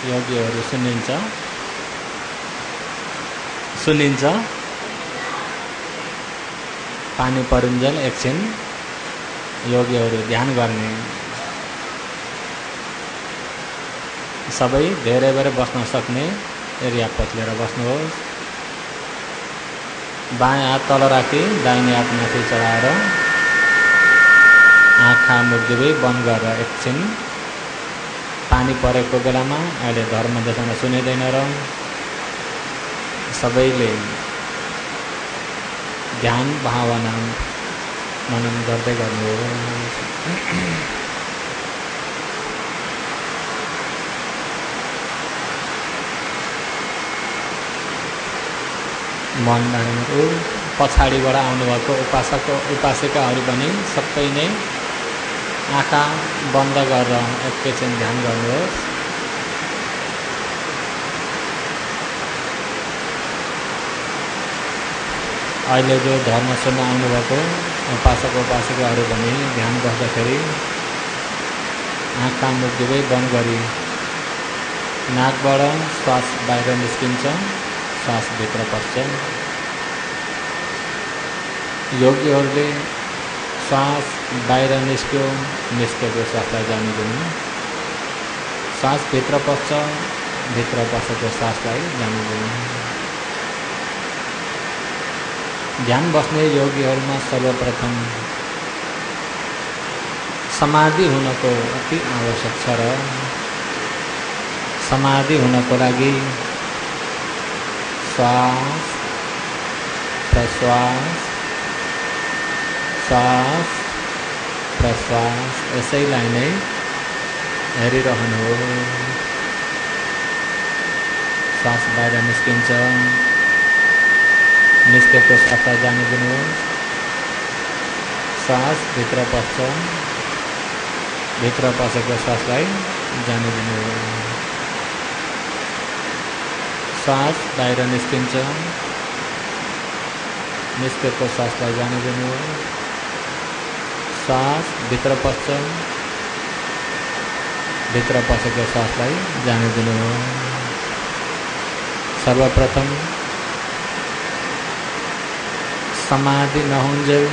योगीहरू सुनिन्छ। पानी परुन्जेल एकछिन योगीहरू ध्यान गर्ने। सबै धेरै बेर बस्न सक्ने एरिया पत्लेर बस्नुहोस्। बायाँ हात तल राखी दाहिने हात माथि चढाएर आँखा मुख दुवै बन्द गरेर एकछिन पानी परेको बेलामा अहिले धर्म देखाउन सुनिँदैन र सबैले ध्यान भावना मनन गर्दै गर्नुहोस्। मन लाग्नु पछाडिबाट आउनुभएको उपासिकाहरू पनि सबै नै आँखा बन्द गरेर एकैछिन ध्यान गर्नुहोस्। अहिले जो धर्म सुन्न आउनुभएको उपासिकाहरू पनि ध्यान गर्दाखेरि आँखा मुख दुवै बन्द गरी नाकबाट श्वास बाहिर निस्किन्छ, श्वास भित्र पस्छ। योगीहरूले श्वास बाहिर निस्केको श्वासलाई जानु दिनु, श्वास भित्र पस्छ, भित्र पसेको श्वासलाई जानु दिनु। ध्यान बस्ने योगीहरूमा सर्वप्रथम समाधि हुनको अति आवश्यक छ र समाधि हुनको लागि श्वास प्रश्वास श्वास प्रश्वास यसैलाई नै हेरिरहनु हो। श्वास बाहिर निस्किन्छ, निस्केको श्वासलाई जानु दिनुहोस्। श्वास भित्र पस्छ, भित्र पसेको श्वासलाई जानु दिनुहोस्। श्वास बाहिर निस्किन्छ, निस्केको श्वासलाई जानु दिनुहोस्। श्वास भित्र पस्छ, भित्र पसेको श्वासलाई जानु दिनुहोस्। सर्वप्रथम समाधि नहुन्जेल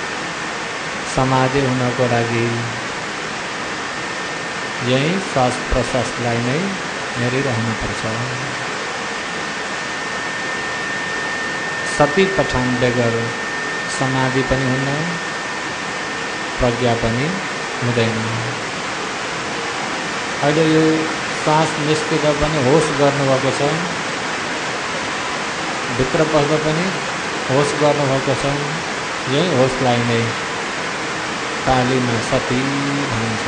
समाधि हुनको लागि यही श्वास प्रश्वासलाई नै हेरिरहनुपर्छ। सती पठान बेगर समाधि पनि हुन्न, प्रज्ञा पनि हुँदैन। अहिले यो श्वास निस्किँदा पनि होस गर्नुभएको छ, भित्र पस्दा पनि होस गर्नुभएको छ। यही होसलाई नै पालीमा सती भनिन्छ।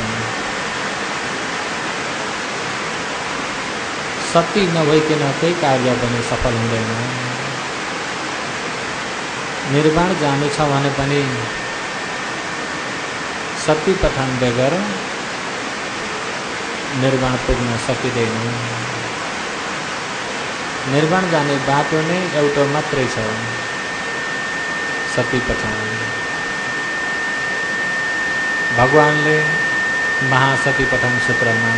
सती नभइकन केही कार्य पनि सफल हुँदैन। निर्वाण जानु छ भने पनि सती पठान बेगर निर्वाण पुग्न सकिँदैन। निर्वाण जाने बाटो नै एउटा मात्रै छ, सती पठान। भगवानले महासती पठान सूत्रमा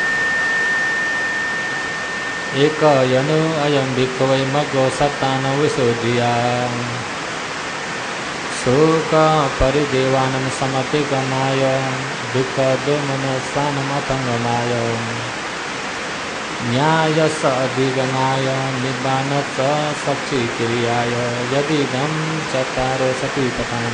एक यनु अयम भिक्खवे मग्गो सत्तानो विशुद्धिया शोक परिदेवानं समतिगमाय दुःख दोमनस्वानम् अतङ्गमाय न्यायस्य अधिगमाय निब्बानस्य सच्चिक्रियाय यदिदं चत्वारो सतीपठान।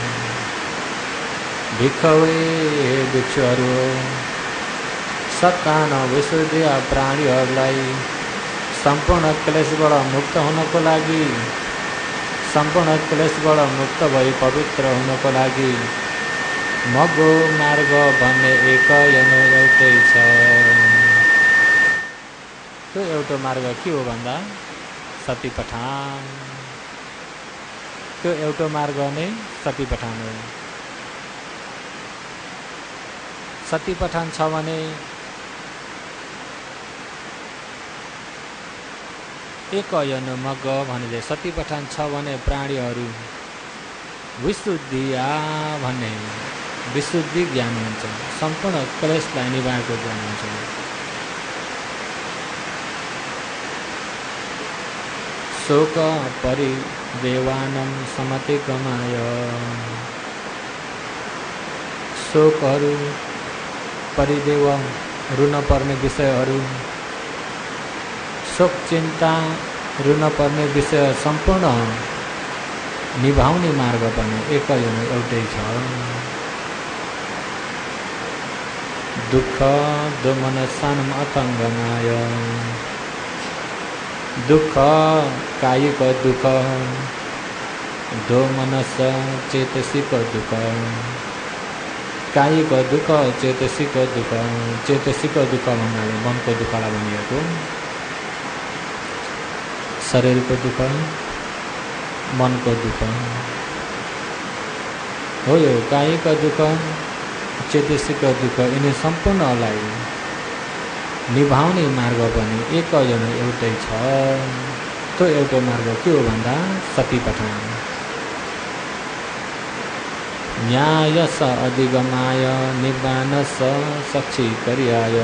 भिक्खवे भिक्षुहरू सत्तान विशुद्ध प्राणीहरूलाई सम्पूर्ण क्लेशबाट मुक्त हुनको लागि, सम्पूर्ण क्लेशबाट मुक्त भई पवित्र हुनको लागि मग्गो मार्ग भन्ने एक यनु एउटै छ। त्यो एउटा मार्ग के हो भन्दा सती पठान। त्यो एउटा मार्ग नै सती पठान हो। सती पठान छ भने एक यनु मग्ग भने सती पठान छ भने प्राणीहरू विशुद्धिया भन्ने विशुद्धि ज्ञान हुन्छ, सम्पूर्ण क्लेशलाई निभाएको ज्ञान हुन्छ। शोक परिदेवानं समतिक्रमाय शोकहरू परिदेव रुन पर्ने विषयहरू शोक चिन्ता रुन पर्ने विषय सम्पूर्ण निभाउने मार्ग पनि एकै एउटै छ। दुःख दोमनसानम अथङ्गमाय दुःख कायिक दुःख दोमनस चेतसिक दुःख कायिक दुःख चेतसिक दुःख चेतसिक दुःख भन्नाले मनको दुःखलाई भनिएको शरीरको दुःख मनको दुःख हो। यो कायिक दुःख चेतसिक दुःख यिनी सम्पूर्णलाई निभाउने मार्ग पनि एकै एउटै छ। त्यो एउटै मार्ग के हो भन्दा सतीपठान। न्यायस अधिगमाय निबानस सक्षीकर्याय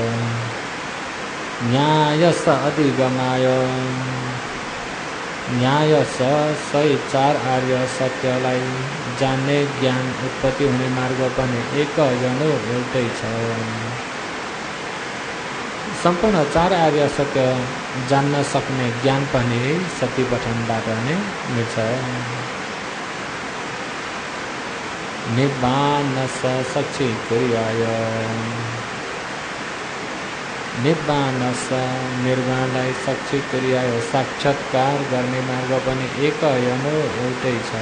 न्यायस अधिगमाय न्यायस सही 4 आर्य सत्यलाई जान्ने ज्ञान उत्पत्ति हुने मार्ग पनि एकै एउटै छ। सम्पूर्ण 4 आर्य सत्य जान्न सक्ने ज्ञान पनि सतीपठनबाट नै मिल्छ। निब्बानस सक्षीकर्याय निब्बानस निर्वाणलाई सक्षीकर्याय साक्षात्कार गर्ने मार्ग पनि एकै एउटै छ।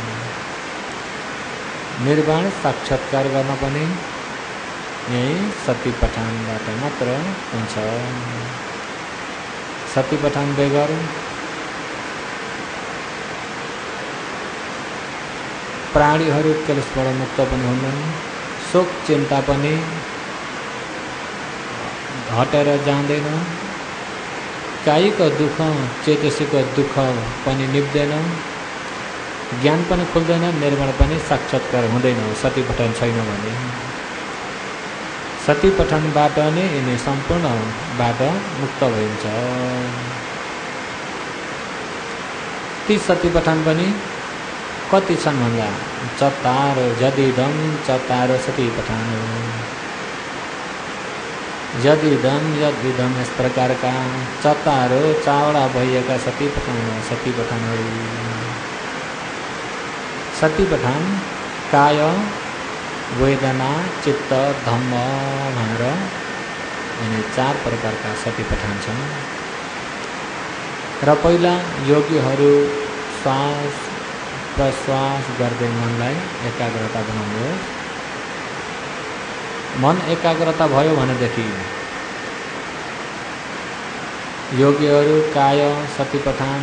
निर्वाण साक्षात्कार गर्न पनि यही सतीपठानबाट मात्र हुन्छ। सतीपठान बेगर प्राणीहरू क्लेशबाट मुक्त पनि हुन्छन्। शोक चिन्ता पनि हटेर जाँदैन। कायिक दुःख चेतसिक दुःख पनि निप्दैन। ज्ञान पनि खुल्दैन। निर्माण पनि साक्षात्कार हुँदैन सतीपठन छैन भने। सतीपठनबाट नै यिनी सम्पूर्णबाट मुक्त भइन्छ। ती सतीपठन पनि कति छन् भन्दा 4 यदिदम 4 सतीपठान यदिदम यस प्रकारका 4 चावडा भइएका सतीपठानहरू। सतीपठान काय वेदना चित्त धम्म भनेर यिनी 4 प्रकारका सतीपठान छन्। र पहिला योगीहरू श्वास प्रश्वास गर्दै मनलाई एकाग्रता बनाउनुहोस्। मन एकाग्रता भयो भनेदेखि योगीहरू काय सतीपठान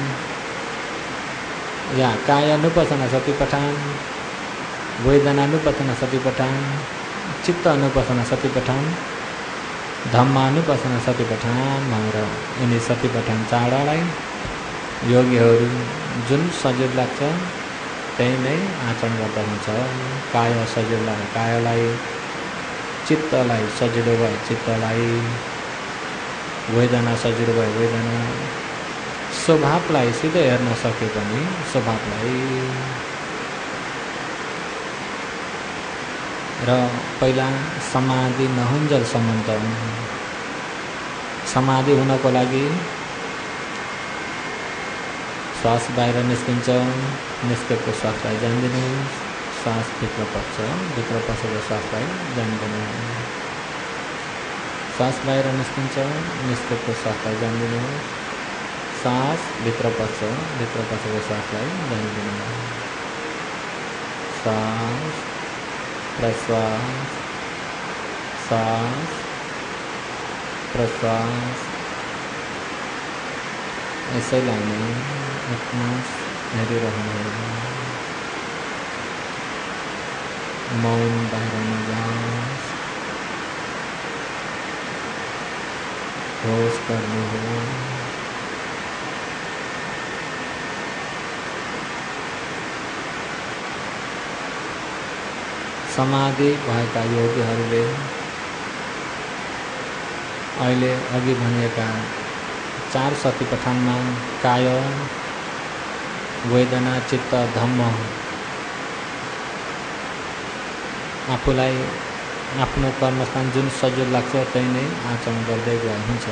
या कायानुपसना सतीपठान वेदनानुपसना सतीपठान चित्तानुपसना सतीपठान धम्मानुपसना सतीपठान भनेर यिनी सतीपठान 4लाई योगीहरू जुन सजिलो लाग्छ त्यही नै आचरण गर्दा हुन्छ। काय सजिलो कायलाई चित्तलाई सजिलो भए चित्तलाई वेदना सजिलो भए वेदना स्वभावलाई सिधै हेर्न सके पनि स्वभावलाई। र पहिला समाधि नहुन्जेलसम्म त समाधि हुनको लागि श्वास बाहिर निस्किन्छ। निस्केको श्वासलाई जान्दिनुहोस्। श्वास भित्र पस्छ। भित्र पसेको श्वासलाई जान्दिनुहोस्। श्वास बाहिर निस्किन्छ। निस्केको श्वासलाई जान्दिनुहोस्। श्वास भित्र पस्छ। भित्र पसेको श्वासलाई जान्दिनुहोस्। श्वास प्रश्वास श्वास प्रश्वास यसैलाई नै आफ्ना हेरिरहनु। मौन बाहिर नजाओस्। होश गर्नु हो। समाधि भएका योगीहरूले अहिले अघि भनिएका 4 सतीपठानमा काय वेदना चित्त धम्म आफूलाई आफ्नो कर्मस्थान जुन सजिलो लाग्छ त्यही नै आचरण गर्दै गए हुन्छ।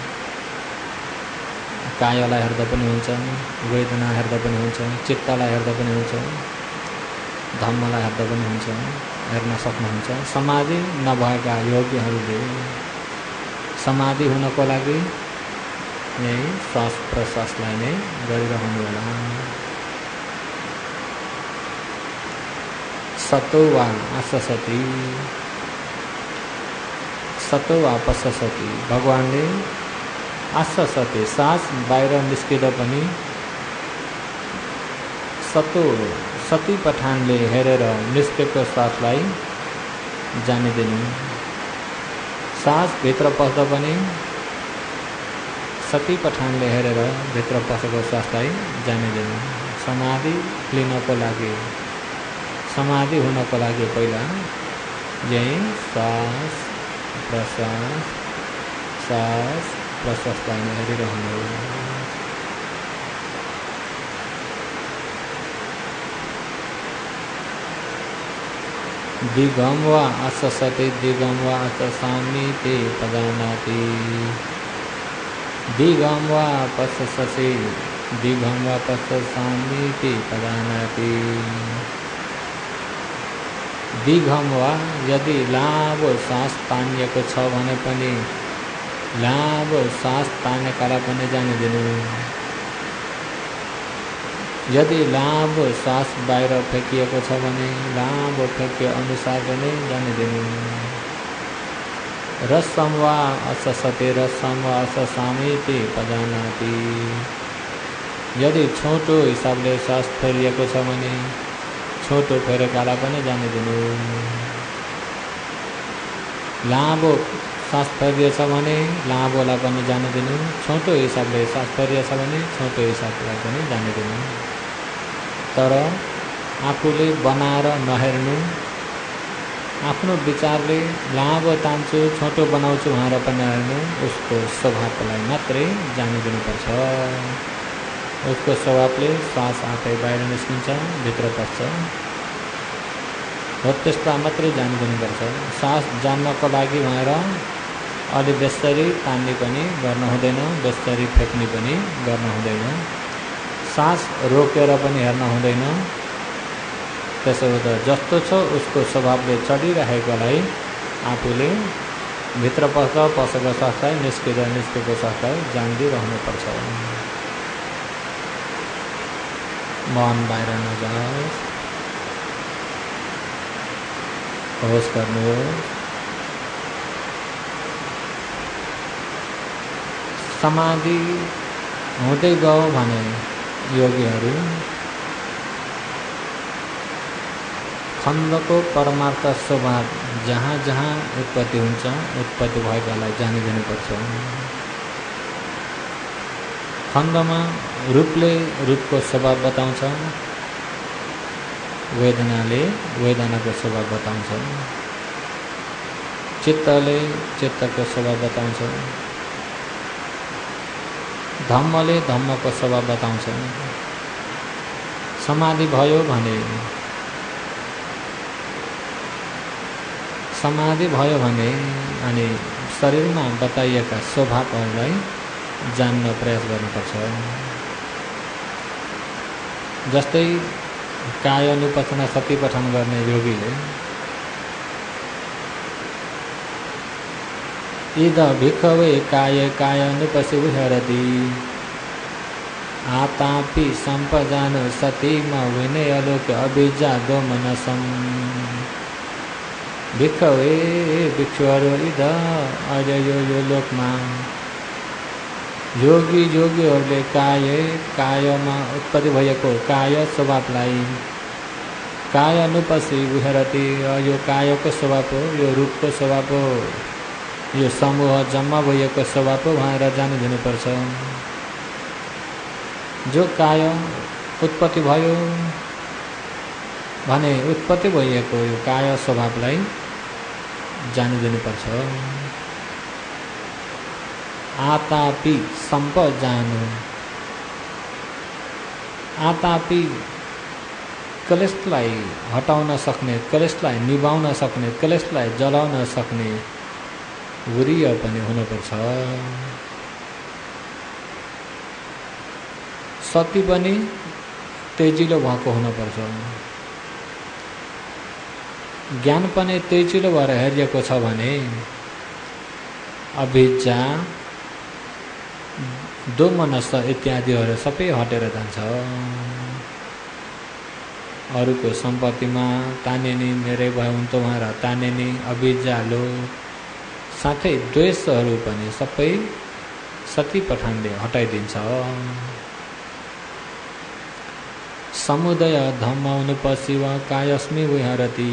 कायलाई हेर्दा पनि हुन्छ, वेदना हेर्दा पनि हुन्छ, चित्तलाई हेर्दा पनि हुन्छ, धम्मलाई हेर्दा पनि हुन्छ, हेर्न सक्नुहुन्छ। समाधि नभएका योगीहरूले समाधि हुनको लागि यही श्वास प्रश्वासलाई नै गरिरहनु होला। सतो वा आससति सतो वा पससति भगवानले आससति सास बाहिर निस्किँदा पनि सतो सती पठानले हेरेर निस्केको श्वासलाई जाने दिनु। सास भित्र पस्दा पनि सती पठानले हेरेर भित्र पसेको श्वासलाई जाने दिनु। समाधि लिनको लागि समाधि हुनको लागि पहिला यही श्वास प्रश्वासलाई हेरिरहनु। दिगम वा आससति दिगम वा आससामीति पदानाति दिगम वा पसससि दिगम वा पससामीति पदानाति। दिगम वा यदि लामो सास तानिएको छ भने पनि लामो सास तानेकालाई पनि जाने दिनु। यदि लामो सास बाहिर फ्याँकिएको छ भने लामो फ्याँकिए अनुसार पनि जाने दिनु। रसम वा अससति रसम वा अससामीति पदानाति। यदि छोटो हिसाबले सास फेरिएको छ भने छोटो फेरेकालाई पनि जाने दिनु। लामो सास फेरिएछ भने लामोलाई पनि जाने दिनु। छोटो हिसाबले सास फेरिएछ भने छोटो हिसाबलाई पनि जाने दिनु। तर आफूले बनाएर नहेर्नु। आफ्नो विचारले लामो तान्छु छोटो बनाउँछु भनेर पनि नहेर्नु। उसको स्वभावलाई मात्रै जाने दिनुपर्छ। उसको स्वभावले श्वास आफै बाहिर निस्किन्छ, भित्र पस्छ हो त्यस्ता मात्रै जाने दिनुपर्छ। सास जान्नको लागि भनेर अलि बेस्तरी तान्ने पनि गर्नु हुँदैन, बेस्तरी फ्याँक्ने पनि गर्नु हुँदैन, सास रोकेर पनि हेर्न हुँदैन। त्यसो हुँदा जस्तो छ उसको स्वभावले चढिरहेकोलाई आफूले भित्र पस्दा पसेको श्वासलाई निस्किँदा निस्केको श्वासलाई जान्दिरहनुपर्छ। मन बाहिर नजाओस्, होस गर्नुहोस्। समाधि हुँदै गयो भने योगीहरू खण्डको परमार्थ स्वभाव जहाँ जहाँ उत्पत्ति हुन्छ उत्पत्ति भएकालाई जानिदिनुपर्छ। खण्डमा रूपले रूपको स्वभाव बताउँछ, वेदनाले वेदनाको स्वभाव बताउँछ, चित्तले चित्तको स्वभाव बताउँछ, धम्मले धम्मको स्वभाव बताउँछ। समाधि भयो भने अनि शरीरमा बताइएका स्वभावहरूलाई जान्न प्रयास गर्नुपर्छ। जस्तै काय अनुपचना शक्ति पठन गर्ने योगीले इद भिखवे काय काय अनुपसी विहरति आतापि संपजान सतीम विनय लोक अभिजा दो मनसम। भिखवे भिक्षुहरू इद अहिले यो लोकमा योगीहरूले कायमा उत्पत्ति भएको काय स्वभावलाई काय अनुपसी विहरति यो कायको स्वभाव हो, यो रूपको स्वभाव हो, यो समूह जम्मा भएको स्वभाव हो भनेर जानिदिनुपर्छ। जो काय उत्पत्ति भयो भने उत्पत्ति भएको यो काय स्वभावलाई जानिदिनुपर्छ। आतापि सम्पजानु आतापी क्लेशलाई हटाउन सक्ने, क्लेशलाई निभाउन सक्ने, क्लेशलाई जलाउन सक्ने वीर्य पनि हुनुपर्छ। सती पनि तेजिलो भएको हुनुपर्छ। ज्ञान पनि तेजिलो भएर हेरिएको छ भने अभिज्ञा, दोमनस इत्यादिहरू सबै हटेर जान्छ। अरूको सम्पत्तिमा तानेनी, मेरै भयो हुन्थ्यो भनेर तानेनी, अभिज्ञा, लोभ साथै द्वेषहरू पनि सबै सती पठानले हटाइदिन्छ। समुदय धम्म अनुपशिव कायस्मि विहरति,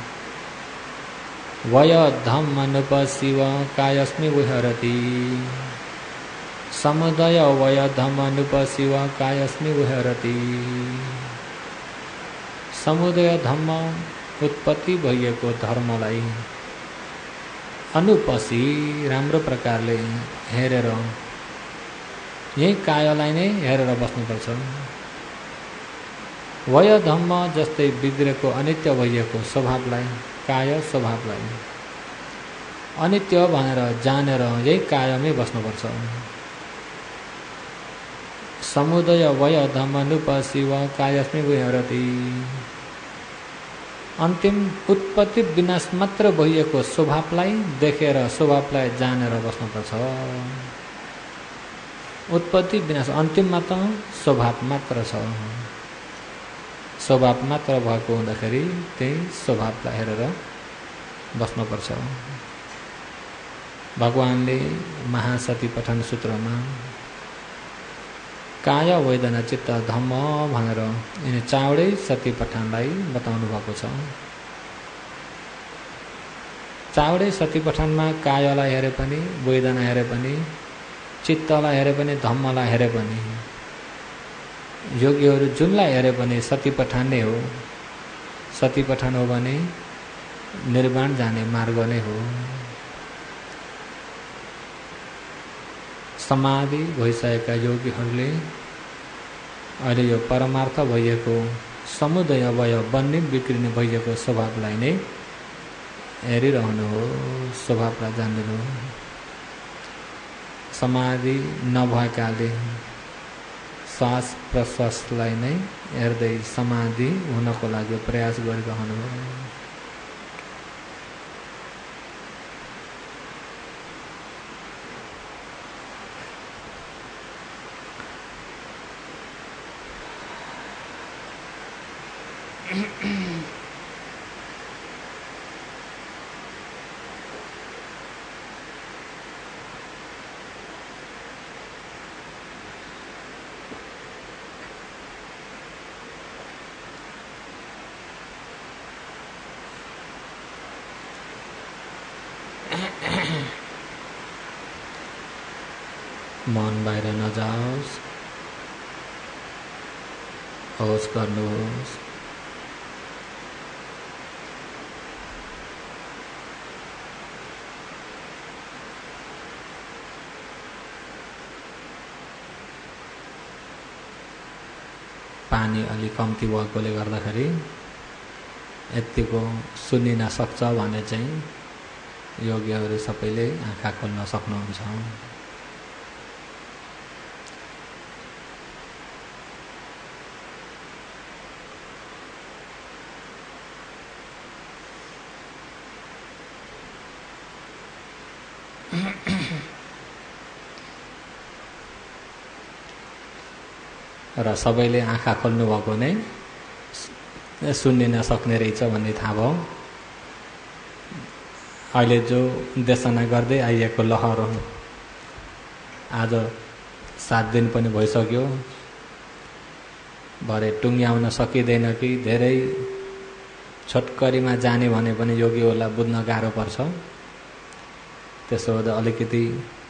वय धम्म अनुपशिव कायस्मि विहरति, समुदय वय धम्म अनुपशिव कायस्मि विहरति। समुदय धम्म उत्पत्ति भइएको धर्मलाई अनुपसी राम्रो प्रकारले हेरेर यही कायलाई नै हेरेर बस्नुपर्छ। वय धम्म जस्तै बिग्रेको अनित्य भइएको स्वभावलाई, काय स्वभावलाई अनित्य भनेर जानेर यही कायमै बस्नुपर्छ। समुदय वय धम्म अनुपशिव कायस्मि विहरति। अन्तिम उत्पत्ति विनाश मात्र भइएको स्वभावलाई देखेर, स्वभावलाई जानेर बस्नुपर्छ। उत्पत्ति विनाश अन्तिममा त स्वभाव मात्र छ। स्वभाव मात्र भएको हुँदाखेरि त्यही स्वभावलाई हेरेर बस्नुपर्छ। भगवानले महासती पठन सूत्रमा काय वेदना चित्त धम्म भनेर यिनी चाँडै सती पठानलाई बताउनु भएको छ। चाँडै सती पठानमा कायलाई हेरे पनि, वेदना हेरे पनि, चित्तलाई हेरे पनि, धम्मलाई हेरे पनि, योगीहरू जुनलाई हेरे पनि सती पठान नै हो। सती पठान हो भने निर्वाण जाने मार्ग नै हो। समाधि भइसकेका योगीहरूले अहिले यो परमार्थ भइएको समुदय वय बन्ने बिग्रिने भइएको स्वभावलाई नै हेरिरहनु हो, स्वभावलाई जान्नु हो। समाधि नभएकाले श्वास प्रश्वासलाई नै हेर्दै समाधि हुनको लागि प्रयास गरिरहनु हो। मन बाहिर नजाओस्, होस गर्नुहोस्। पानी अलि कम्ती भएकोले गर्दाखेरि यतिको सुनिन सक्छ भने चाहिँ योगीहरू सबैले आँखा खोल्न सक्नुहुन्छ। र सबैले आँखा खोल्नु भएको नै सुन्निन सक्ने रहेछ भन्ने थाहा भयो। अहिले जो देशना गर्दै आइएको लहर हो, आज 7 दिन पनि भइसक्यो, भरे टुङ्ग्याउन सकिँदैन कि धेरै छोटकरीमा जाने भने पनि योगीहरूलाई बुझ्न गाह्रो पर्छ। त्यसो हुँदा अलिकति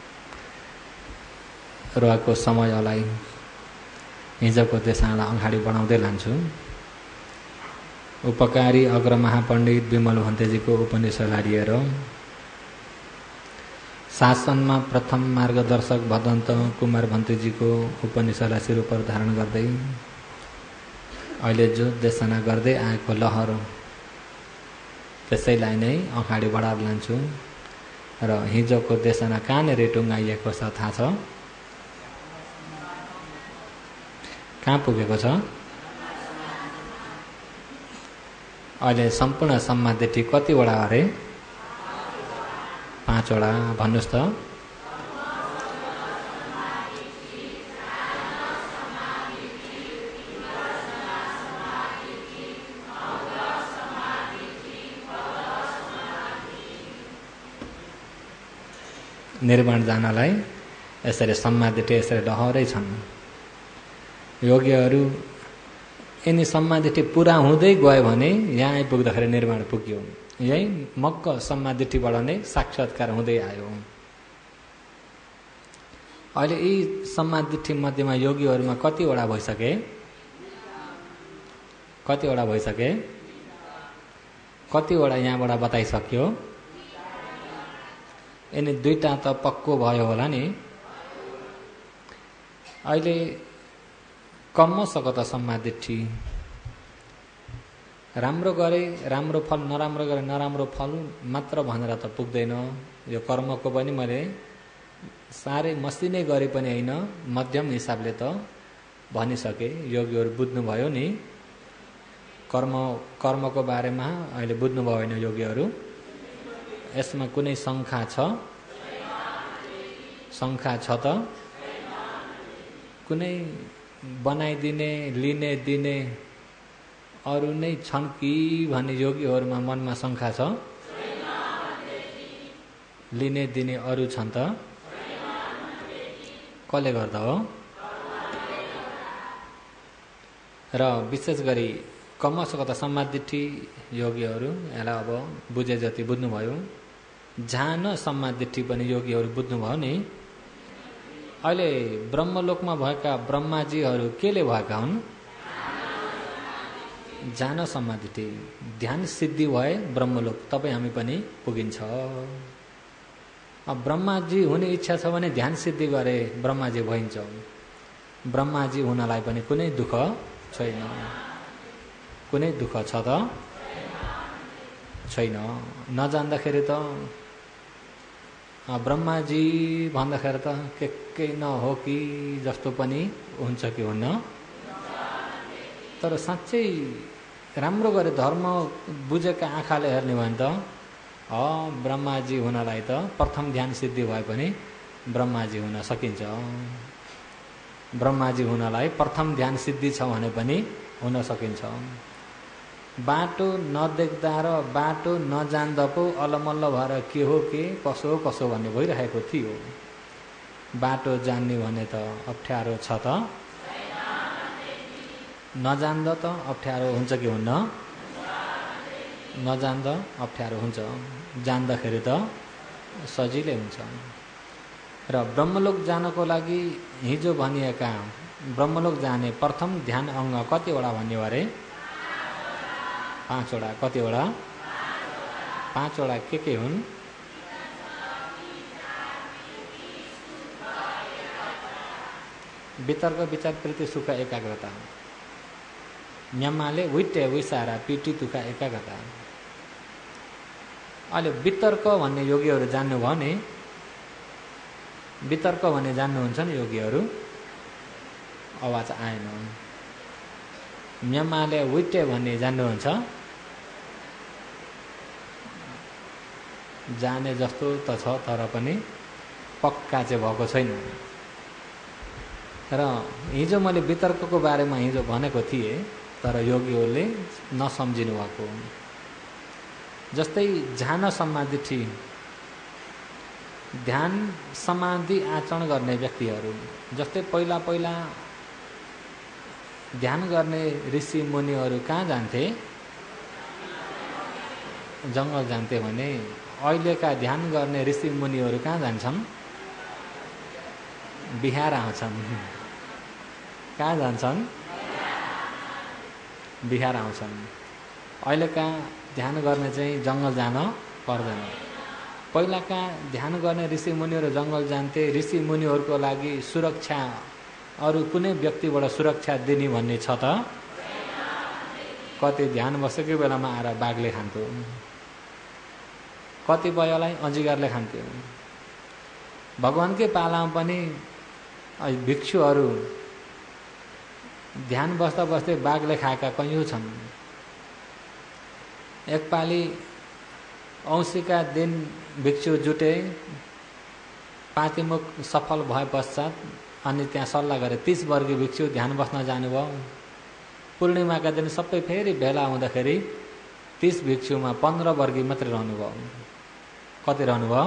रहेको समयलाई हिजोको देशनालाई अगाडि बढाउँदै लान्छु। उपकारी अग्र महापण्डित विमल भन्तेजीको उपनिषदलाई लिएर शासनमा प्रथम मार्गदर्शक भदन्त कुमार भन्तेजीको उपनिषदलाई शिरोपर धारण गर्दै अहिले जो देशना गर्दै आएको लहर त्यसैलाई नै अगाडि बढाएर लान्छु र हिजोको देशना कहाँनिर टुङ्गाइएको छ थाहा छ? कहाँ पुगेको छ? अहिले सम्पूर्ण सम्मादिठी कतिवटा अरे? 5 वटा। भन्नुहोस् त। निर्वाण जानलाई यसरी सम्मादिठी यसरी डहरै छन्। योगीहरू यिनी सम्मादिठी पुरा हुँदै गयो भने यहाँ आइपुग्दाखेरि निर्वाण पुग्यो। यही मक्क सम्मादिठीबाट नै साक्षात्कार हुँदै आयो। अहिले यी सम्मादिठी मध्येमा योगीहरूमा कतिवटा भइसके? कतिवटा भइसके? कतिवटा यहाँबाट बताइसक्यो? यिनी 2टा त पक्को भयो होला नि। अहिले कम्मसको त सम्मादिठी राम्रो गरे राम्रो फल, नराम्रो गरे नराम्रो फल मात्र भनेर त पुग्दैन। यो कर्मको पनि मैले साह्रै मसिनै गरे पनि होइन, मध्यम हिसाबले त भनिसके। योगीहरू बुझ्नुभयो नि कर्मको बारेमा। अहिले बुझ्नुभयो होइन योगीहरू? यसमा कुनै शङ्का छ? शङ्का छ त? कुनै बनाइदिने लिने दिने अरू नै छन् कि भन्ने योगीहरूमा मनमा शङ्का छ? लिने दिने अरू छन् त? कसले गर्दा हो? र विशेष गरी कमसको त सम्मादिठी योगीहरू यसलाई अब बुझे जति बुझ्नुभयो। झान सम्मादिठी पनि योगीहरू बुझ्नुभयो नि। अहिले ब्रह्मलोकमा भएका ब्रह्माजीहरू केले भएका हुन्? झान सम्मादिठी। ध्यान सिद्धि भए ब्रह्मलोक तपाईँ हामी पनि पुगिन्छ। अब ब्रह्माजी हुने इच्छा छ भने ध्यान सिद्धि गरे ब्रह्माजी भइन्छ। ब्रह्माजी हुनलाई पनि कुनै दुःख छैन। कुनै दुःख छ त? छैन। नजान्दाखेरि त ब्रह्माजी भन्दाखेरि त के नहो कि जस्तो पनि हुन्छ कि हुन्न? तर साँच्चै राम्रो गरे धर्म बुझेका आँखाले हेर्ने भने त ब्रह्माजी हुनलाई त प्रथम ध्यान सिद्धि भए पनि ब्रह्माजी हुन सकिन्छ। ब्रह्माजी हुनलाई प्रथम ध्यान सिद्धि छ भने पनि हुन सकिन्छ। बाटो नदेख्दा र बाटो नजान्दा पो अलमल्ल भएर के हो के कसो भन्ने भइरहेको थियो। बाटो जान्ने भने त अप्ठ्यारो छ त? नजान्दा त अप्ठ्यारो हुन्छ कि हुन्न? नजान्दा अप्ठ्यारो हुन्छ, जान्दाखेरि त सजिलै हुन्छ। र ब्रह्मलोक जानको लागि हिजो भनिएका ब्रह्मलोक जाने प्रथम ध्यान अङ्ग कतिवटा भन्ने अरे? 5 वटा। कतिवटा? 5 वटा के हुन्? वितर्क विचार प्रीति सुख एकाग्रता। म्यामाले विट्टे विसारा पिटी तुका एकाग्रता। अहिले वितर्क भन्ने योगीहरू जान्नुभयो नि? वितर्क भन्ने जान्नुहुन्छ नि योगीहरू? आवाज आएन। म्यामाले विट्टे भन्ने जान्नुहुन्छ? जाने जस्तो त छ तर पनि पक्का चाहिँ भएको छैन। र हिजो मैले वितर्कको बारेमा हिजो भनेको थिएँ तर योगीहरूले नसम्झिनु भएको। जस्तै ध्यान समाधि ध्यान समाधि आचरण गर्ने व्यक्तिहरू, जस्तै पहिला पहिला ध्यान गर्ने ऋषि मुनिहरू कहाँ जान्थे? जङ्गल जान्थे भने अहिलेका ध्यान गर्ने ऋषि मुनिहरू कहाँ जान्छन्? बिहार आउँछन्। कहाँ जान्छन्? बिहार आउँछन्। अहिलेका ध्यान गर्ने चाहिँ जङ्गल जान पर्दैन। पहिलाका ध्यान गर्ने ऋषि मुनिहरू जङ्गल जान्थे। ऋषि मुनिहरूको लागि सुरक्षा अरू कुनै व्यक्तिबाट सुरक्षा दिने भन्ने छ त? कति ध्यान बसेकै बेलामा आएर बाघले खान्थ्यो, कतिपयलाई अजिङ्गरले खान्थ्यो। भगवानकै पालामा पनि भिक्षुहरू ध्यान बस्दा बस्दै बाघले खाएका कैयौँ छन्। एकपालि औँसीका दिन भिक्षु जुटे, पातिमुख सफल भए पश्चात अनि त्यहाँ सल्लाह गरे 30 वर्गी भिक्षु ध्यान बस्न जानुभयो। पूर्णिमाका दिन सबै फेरि भेला हुँदाखेरि 30 भिक्षुमा 15 वर्गी मात्रै रहनुभयो। कति रहनुभयो?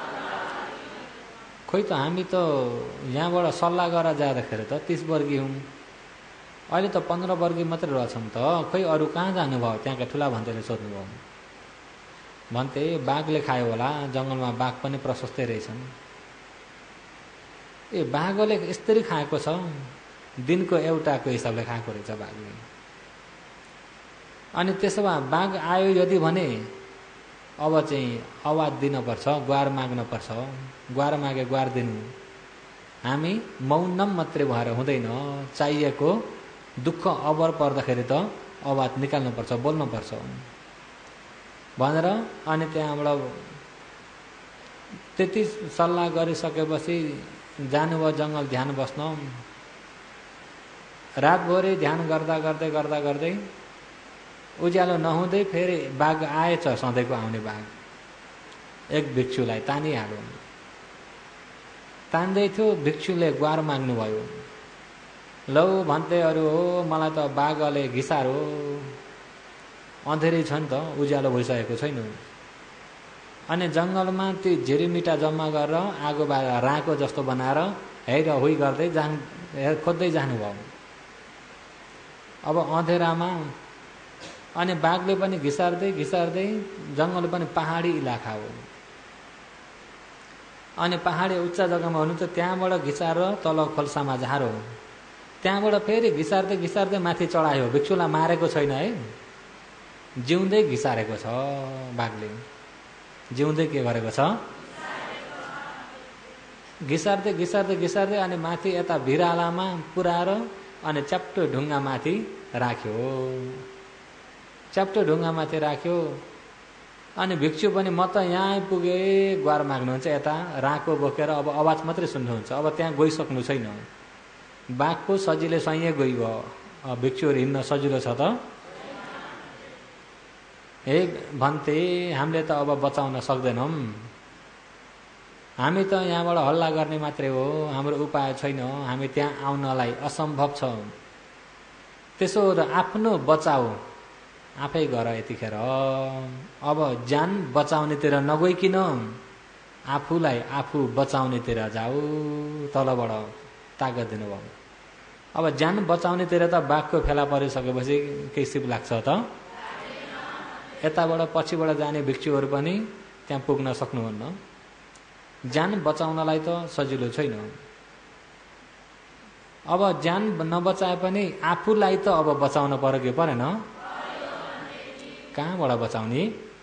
खोइ त हामी त यहाँबाट सल्लाह गरेर जाँदाखेरि त 30 वर्गी हौँ, अहिले त 15 वर्गी मात्रै रहेछौँ त, खोइ अरू कहाँ जानुभयो? त्यहाँका ठुला भन्तेले सोध्नुभयो। भन्थे बाघले खायो होला, जङ्गलमा बाघ पनि प्रशस्तै रहेछन्। ए बाघले यसरी खाएको छ, दिनको एउटाको हिसाबले खाएको रहेछ बाघले। अनि त्यसो भए बाघ आयो यदि भने अब चाहिँ आवाज दिनुपर्छ, गुहार माग्नुपर्छ। गुहार मागे गुहार दिनु। हामी मौनम मात्रै भएर हुँदैन, चाहिएको दुःख अबर पर्दाखेरि त आवाज निकाल्नुपर्छ, बोल्नुपर्छ भनेर अनि त्यहाँबाट त्यति सल्लाह गरिसकेपछि जानुभयो जङ्गल ध्यान बस्न। रातभरि ध्यान गर्दा गर्दै गर्दा गर्दै उज्यालो नहुँदै फेरि बाघ आएछ, सधैँको आउने बाघ। एक भिक्षुलाई तानिहाल्यो। तान्दै थियो, भिक्षुले गुहार माग्नुभयो। लौ भन्तेहरू हो, मलाई त बाघले घिसारो, अँधेरै छ नि त, उज्यालो भइसकेको छैन। अनि जङ्गलमा ती झिरिमिटा जम्मा गरेर आगो बालेर राँको जस्तो बनाएर हेर हुइ गर्दै खोज्दै जानुभयो। अब अँधेरामा अनि बाघले पनि घिसार्दै घिसार्दै, जङ्गल पनि पहाडी इलाका हो, अनि पहाडी उच्च जग्गामा हुनुहुन्छ, त्यहाँबाट घिसारेर तल खोल्सामा झारो, त्यहाँबाट फेरि घिसार्दै घिसार्दै माथि चढायो। भिक्षुलाई मारेको छैन है, जिउँदै घिसारेको छ बाघले। जिउँदै के गरेको छ? घिसार्दै घिसार्दै घिसार्दै अनि माथि यता भिरालामा पुर्याएर अनि च्याप्टो ढुङ्गा माथि राख्यो। च्याप्टो ढुङ्गा माथि राख्यो। अनि भिक्षु पनि म त यहाँ आइपुगेँ, गुहार माग्नुहुन्छ, यता राँको बोकेर अब आवाज मात्रै सुन्नुहुन्छ, अब त्यहाँ गइसक्नु छैन। बाघको सजिलै सही गइगयो, भिक्षुहरू हिँड्न सजिलो छ त। हे भन्थे हामीले त अब बचाउन सक्दैनौँ, हामी त यहाँबाट हल्ला गर्ने मात्रै हो, हाम्रो उपाय छैन, हामी त्यहाँ आउनलाई असम्भव छ। त्यसो हो त आफ्नो बचाऊ आफै गर यतिखेर। अब ज्यान बचाउनेतिर नगइकिन आफूलाई आफू बचाउनेतिर जाऊ। तलबाट तागत दिनुभयो। अब ज्यान बचाउनेतिर त बाघको फेला परिसकेपछि केही सिप लाग्छ त? यताबाट पछिबाट जाने भिक्षुहरू पनि त्यहाँ पुग्न सक्नुहुन्न। ज्यान बचाउनलाई त सजिलो छैन। अब ज्यान नबचाए पनि आफूलाई त अब बचाउन पर्यो कि परेन? कहाँबाट बचाउने?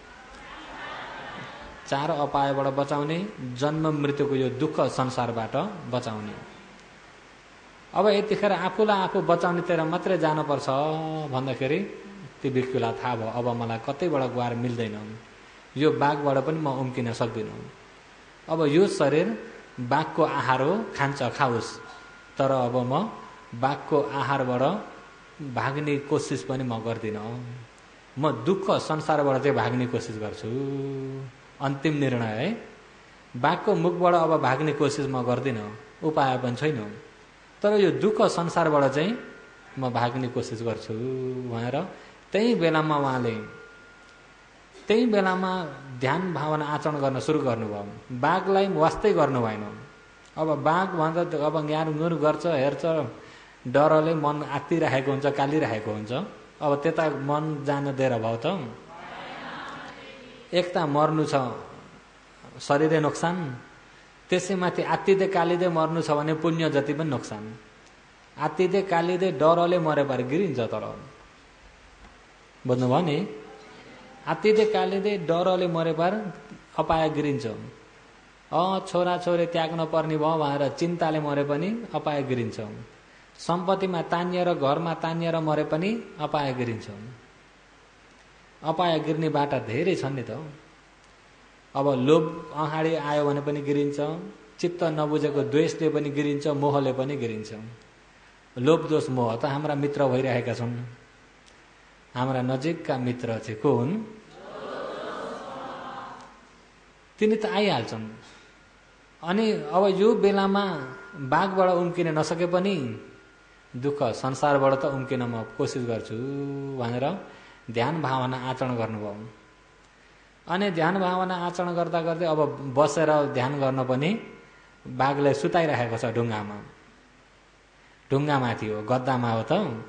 4 अपायबाट बचाउने, जन्म मृत्युको यो दुःख संसारबाट बचाउने। अब यतिखेर आफूलाई आफू बचाउनेतिर मात्रै जानुपर्छ भन्दाखेरि ती भिक्षुलाई थाहा भयो, अब मलाई कतैबाट गुहार मिल्दैन, यो बाघबाट पनि म उम्किन सक्दिनँ। अब यो शरीर बाघको आहार हो, खान्छ खाओस्, तर अब म बाघको आहारबाट भाग्ने कोसिस पनि म गर्दिनँ। म दुःख संसारबाट चाहिँ भाग्ने कोसिस गर्छु। अन्तिम निर्णय है। बाघको मुखबाट अब भाग्ने कोसिस म गर्दिनँ, उपाय पनि छैन, तर यो दुःख संसारबाट चाहिँ म भाग्ने कोसिस गर्छु भनेर त्यही बेलामा ध्यान भावना आचरण गर्न सुरु गर्नुभयो। बाघलाई वास्तै गर्नु भएन। अब बाघ भन्दा अब ङ्यार गर्छ, हेर्छ, डरले मन आत्तिराखेको हुन्छ, कालिराखेको हुन्छ। अब त्यता मन जान दिएर भयो त? एक त मर्नु छ, शरीरै नोक्सान, त्यसैमाथि आत्तिँदै कालिँदै मर्नु छ भने पुण्य जति पनि नोक्सान। आत्तिँदै कालिँदै डरले मरे पार गिरिन्छ। तर बुझ्नुभयो नि? आत्तिँदै कालिँदै डरले मरे पार अपाय गिरिन्छ। छोरा छोरी त्याग्न पर्ने भयो भनेर चिन्ताले मरे पनि अपाय गिरिन्छ। सम्पत्तिमा तानिएर, घरमा तानिएर मरे पनि अपाय गिरिन्छ। अपाय गिर्ने बाटा धेरै छन् नि त। अब लोभ अगाडि आयो भने पनि गिरिन्छ, चित्त नबुझेको द्वेषले पनि गिरिन्छ, मोहले पनि गिरिन्छ। लोभ दोष मोह त हाम्रा मित्र भइरहेका छन्। हाम्रा नजिकका मित्र चाहिँ को हुन्? तिनी त आइहाल्छन्। अनि अब यो बेलामा बाघबाट उम्किन नसके पनि दुःख संसारबाट त उम्किन म कोसिस गर्छु भनेर ध्यान भावना आचरण गर्नुभयो। अनि ध्यान भावना आचरण गर्दा गर्दै अब बसेर ध्यान गर्न पनि बाघलाई सुताइरहेको छ ढुङ्गामा। ढुङ्गामाथि हो, गद्दामा हो त।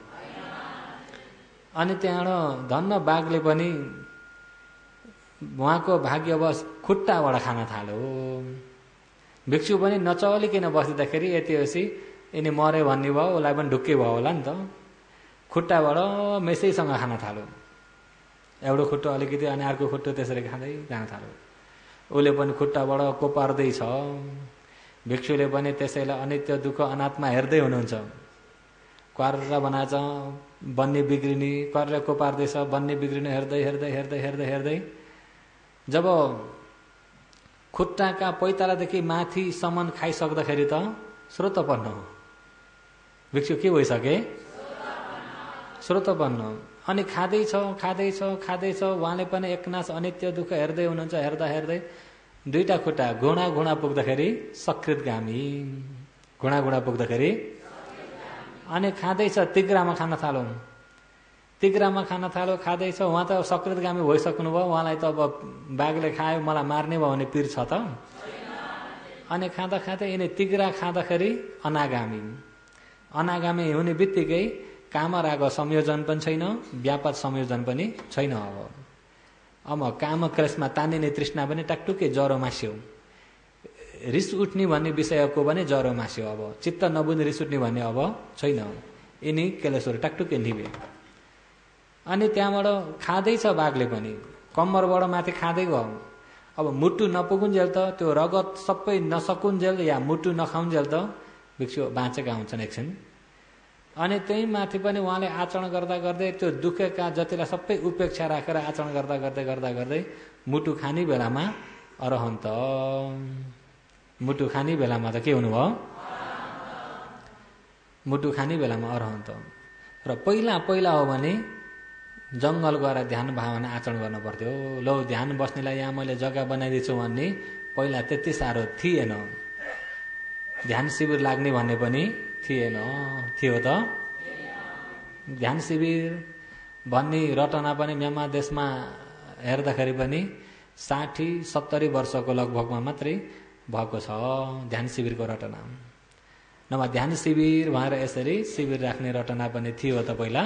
अनि त्यहाँबाट धन्न बाघले पनि उहाँको भाग्यवश खुट्टाबाट खान थाल्यो। भिक्षु पनि नचलिकन बसिँदाखेरि यतिपछि यिनी मर्यो भन्ने भयो, उसलाई पनि ढुक्कै भयो होला नि त। खुट्टाबाट मेसैसँग खान थाल्यो। एउटा खुट्टो अलिकति अनि अर्को खुट्टो त्यसरी खाँदै जान थाल्यो। उसले पनि खुट्टाबाट कोपार्दैछ। भिक्षुले पनि त्यसैलाई अनित्य दुःख अनात्मा हेर्दै हुनुहुन्छ। क्वार्र बनाएछ, बन्ने बिग्रिने, क्वार्र कोपार्दैछ, बन्ने बिग्रिने हेर्दै हेर्दै हेर्दै हेर्दै हेर्दै जब खुट्टाका पैतालादेखि माथिसम्म खाइसक्दाखेरि त श्रोतपन्न हो। भिक्षु के भइसके? श्रोतपन्न। अनि खाँदैछ खाँदैछ खाँदैछ, उहाँले पनि एकनास अनित्य दुःख हेर्दै हुनुहुन्छ। हेर्दा हेर्दै दुईटा खुट्टा घुँडा घुँडा पुग्दाखेरि सकृतगामी, घुँडा घुँडा पुग्दाखेरि अनि खाँदैछ, तिग्रामा खान थालो। तिग्रामा खान थालो, खाँदैछ। उहाँ त सकृतगामी भइसक्नु भयो। उहाँलाई त अब बाघले खायो, मलाई मार्ने भयो भने पिर छ त। अनि खाँदा खाँदै यिनी तिग्रा खाँदाखेरि अनागामी। अनागामी हुने बित्तिकै काम राग संयोजन पनि छैन, व्यापक संयोजन पनि छैन। अब काम क्लेशमा तानिने तृष्णा पनि टाकटुकै ज्वरो मास्यो। रिस उठ्ने भन्ने विषयको पनि ज्वरो मास्यो। अब चित्त नबुझ्ने रिस उठ्ने भन्ने अब छैन। यिनी क्लेशहरू टाकटुकै निभे। अनि त्यहाँबाट खाँदैछ बाघले पनि, कम्मरबाट माथि खाँदै गयो। अब मुटु नपुगुन्जेल त, त्यो रगत सबै नसकुन्जेल या मुटु नखाउन्जेल त भिक्षु बाँचेका हुन्छन् एकछिन। अनि त्यही माथि पनि उहाँले आचरण गर्दा गर्दै त्यो दुःखका जतिलाई सबै उपेक्षा राखेर आचरण गर्दा गर्दै गर्दा गर्दै मुटु खाने बेलामा अरहन्त। मुटु खाने बेलामा त के हुनुभयो? मुटु खाने बेलामा अरहन्त। र पहिला पहिला हो भने जङ्गल गएर ध्यान भावना आचरण गर्न पर्थ्यो। लौ ध्यान बस्नेलाई यहाँ मैले जग्गा बनाइदिन्छु भन्ने पहिला त्यति साह्रो थिएन। ध्यान शिविर लाग्ने भन्ने पनि थिएन। थियो त? ध्यान शिविर भन्ने रटना पनि म्यानमार देशमा हेर्दाखेरि पनि 60-70 वर्षको लगभगमा मात्रै भएको छ ध्यान शिविरको रटना। नभए ध्यान शिविर भनेर यसरी शिविर राख्ने रटना पनि थियो त पहिला?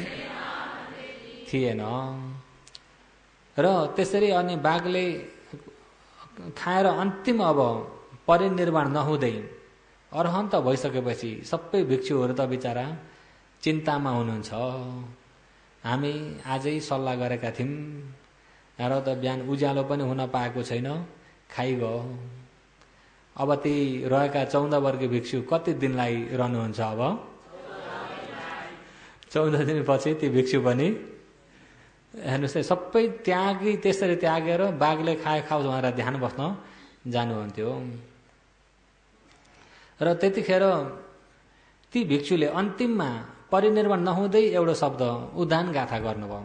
थिएन। र त्यसरी अनि बाघले खाएर अन्तिम अब परिनिर्वाण नहुँदै अरहन्त भइसकेपछि सबै भिक्षुहरू त बिचारा चिन्तामा हुनुहुन्छ। हामी आजै सल्लाह गरेका थियौँ, र त बिहान उज्यालो पनि हुन पाएको छैन, खाइगयो। अब ती रहेका 14 वर्गीय भिक्षु कति दिनलाई रहनुहुन्छ? अब 14 दिनपछि ती भिक्षु पनि हेर्नुहोस् है, सबै त्यागी त्यसरी त्यागेर बाघले खाए खाओस् भनेर ध्यान बस्न जानुहुन्थ्यो। र त्यतिखेर ती भिक्षुले अन्तिममा परिनिर्वाण नहुँदै एउटा शब्द उदान गाथा गर्नुभयो।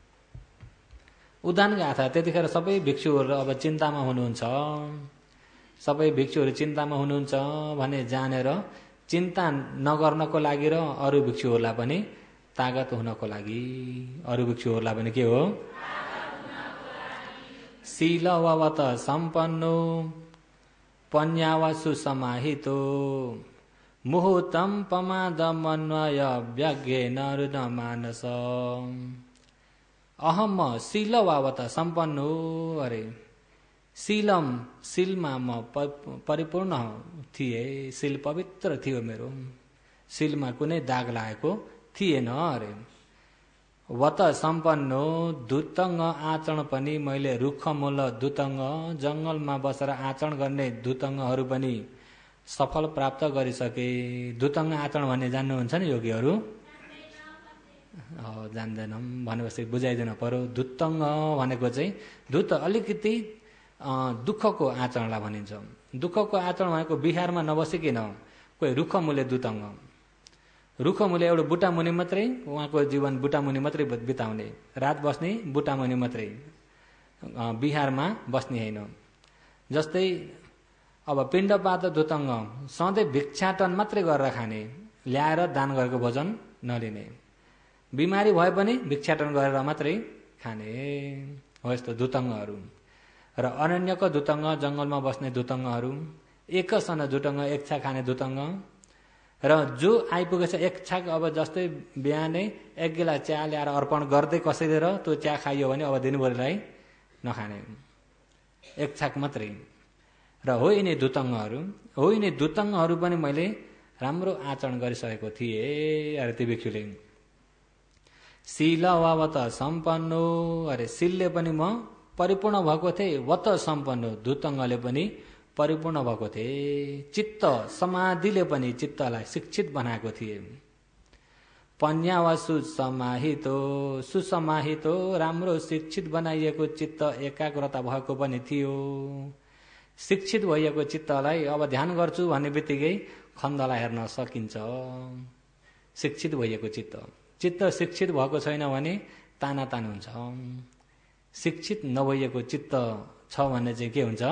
उदान गाथा। त्यतिखेर सबै भिक्षुहरू अब चिन्तामा हुनुहुन्छ। सबै भिक्षुहरू चिन्तामा हुनुहुन्छ भने जानेर चिन्ता नगर्नको लागि र अरू भिक्षुहरूलाई पनि तागत हुनको लागि, अरू भिक्षुहरूलाई पनि के हो? शीलवत सम्पन्नो पन्यावसु समाहितो मुहूर्तम पमादमन्वय व्यज्ञेन रुद मानस। अहम शीलवावत सम्पन्नो। अरे शीलम, शीलमा म परिपूर्ण थिए, शील पवित्र थियो मेरो, शीलमा कुनै दाग लागेको थिएन। अरे वत सम्पन्नो, धुतङ्ग आचरण पनि मैले रुखमूल धुतङ्ग, जङ्गलमा बसेर आचरण गर्ने धुतङ्गहरू पनि सफल प्राप्त गरिसके। धुतङ्ग आचरण भन्ने जान्नुहुन्छ नि योगीहरू? जान्दैनौँ भनेपछि बुझाइदिनु पर्यो। धुत्तङ्ग भनेको चाहिँ धुत अलिकति दुःखको आचरणलाई भनिन्छ। दुःखको आचरण भनेको बिहारमा नबसिकन कोही रुख मुले दुतङ्ग, रुख मुले एउटा बुट्टा मुनि मात्रै उहाँको जीवन बुट्टा मुनि मात्रै बिताउने, रात बस्ने बुट्टा मुनि मात्रै, बिहारमा बस्ने होइन। जस्तै अब पिण्डपात धुतङ्ग सधैँ भिक्षाटन मात्रै गरेर खाने, ल्याएर दान गरेको भोजन नलिने, बिमारी भए पनि भिक्षाटन गरेर मात्रै खाने हो यस्तो धुतङ्गहरू। र अरण्यको धुतङ्ग जङ्गलमा बस्ने धुतङ्गहरू, एकसन धुतङ्ग एक छाक खाने धुतङ्ग। र जो आइपुगेछ एक छाक, अब जस्तै बिहानै एक गिलास चिया ल्याएर अर्पण गर्दै कसैले र त्यो चिया खाइयो भने अब दिनभरिलाई नखाने, एक छाक मात्रै। र हो यिनी धुतङ्गहरू, हो यिनी धुतङ्गहरू पनि मैले राम्रो आचरण गरिसकेको थिएँ अरे ती भिक्षुले। शीलवत सम्पन्नो, अरे शीलले पनि म परिपूर्ण भएको थिएँ, वत सम्पन्नो धुतङ्गले पनि परिपूर्ण भएको थिएँ, चित्त समाधिले पनि चित्तलाई शिक्षित बनाएको थिएँ। पन्या वा सुसमाहितो, सुसमाहितो राम्रो शिक्षित बनाइएको चित्त एकाग्रता भएको पनि थियो। शिक्षित भइएको चित्तलाई अब ध्यान गर्छु भन्ने बित्तिकै खण्डलाई हेर्न सकिन्छ। शिक्षित भइएको चित्त, चित्त शिक्षित भएको छैन भने तानातान हुन्छ। शिक्षित नभइएको चित्त छ भने चाहिँ के हुन्छ?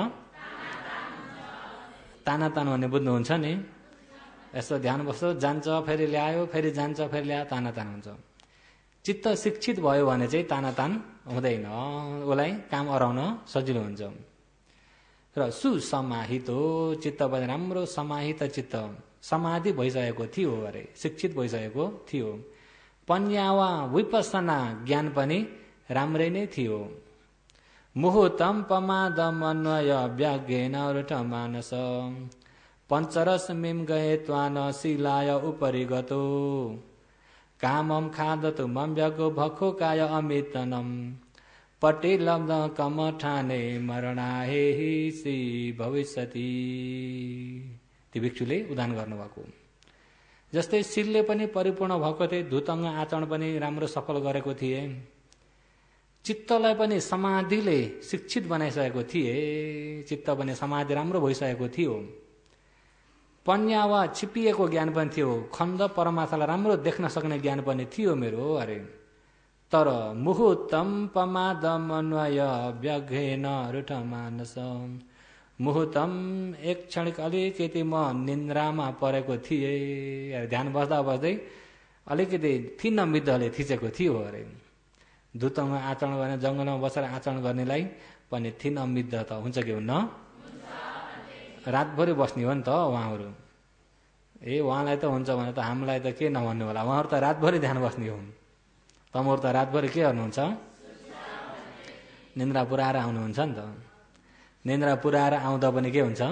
तानातान भन्ने बुझ्नुहुन्छ नि? यसो ध्यान बस्यो, जान्छ फेरि ल्यायो, फेरि जान्छ फेरि ल्यायो, तानातान हुन्छ। चित्त शिक्षित भयो भने चाहिँ तानातान हुँदैन, उसलाई काम अराउन सजिलो हुन्छ। र सुसमाहित हो चित्त पनि राम्रो समाहित चित्त, समाधि भइसकेको थियो अरे, शिक्षित भइसकेको थियो। पन्यावा विपස්සना ज्ञान पनि राम्रै नै थियो। मुहुतम पमादम अन्वय व्याज्ञेन रुठ मानस, पञ्चरस मिम गए त्वान शिलाय उपरि गतो, कामम खादतु मम व्यागो भखो काय अमितनम, पटे लब्ध कम ठाने मरणाहे सी भविष्यति। ती भिक्षुले उदान गर्नुभएको। जस्तै शीलले पनि परिपूर्ण भएको थिए, धुतङ्ग आचरण पनि राम्रो सफल गरेको थिए, चित्तलाई पनि समाधिले शिक्षित बनाइसकेको थिए, चित्त पनि समाधि राम्रो भइसकेको थियो। पन्या वा छिपिएको ज्ञान पनि थियो, खण्ड परमार्थालाई राम्रो देख्न सक्ने ज्ञान पनि थियो मेरो अरे। तर मुहुतम पमादम अन्वय व्याघ्रेन रुठ मानस, मुहुतम एक क्षणिक अलिकति म निन्द्रामा परेको थिएँ। ध्यान बस्दा बस्दै अलिकति थिन मिद्धले थिचेको थियो अरे। धुतङ्ग आचरण गर्ने, जङ्गलमा बसेर आचरण गर्नेलाई पनि थिन मिद्ध त हुन्छ कि हुन्न? रातभरि बस्ने हो नि त उहाँहरू। उहाँलाई त हुन्छ भने त हामीलाई त के नभन्नु होला, उहाँहरू त रातभरि ध्यान बस्ने हुन्। तमहरू त रातभरि के गर्नुहुन्छ? निन्द्रा पुऱ्याएर आउनुहुन्छ नि त। निन्द्रा पुऱ्याएर आउँदा पनि के हुन्छ?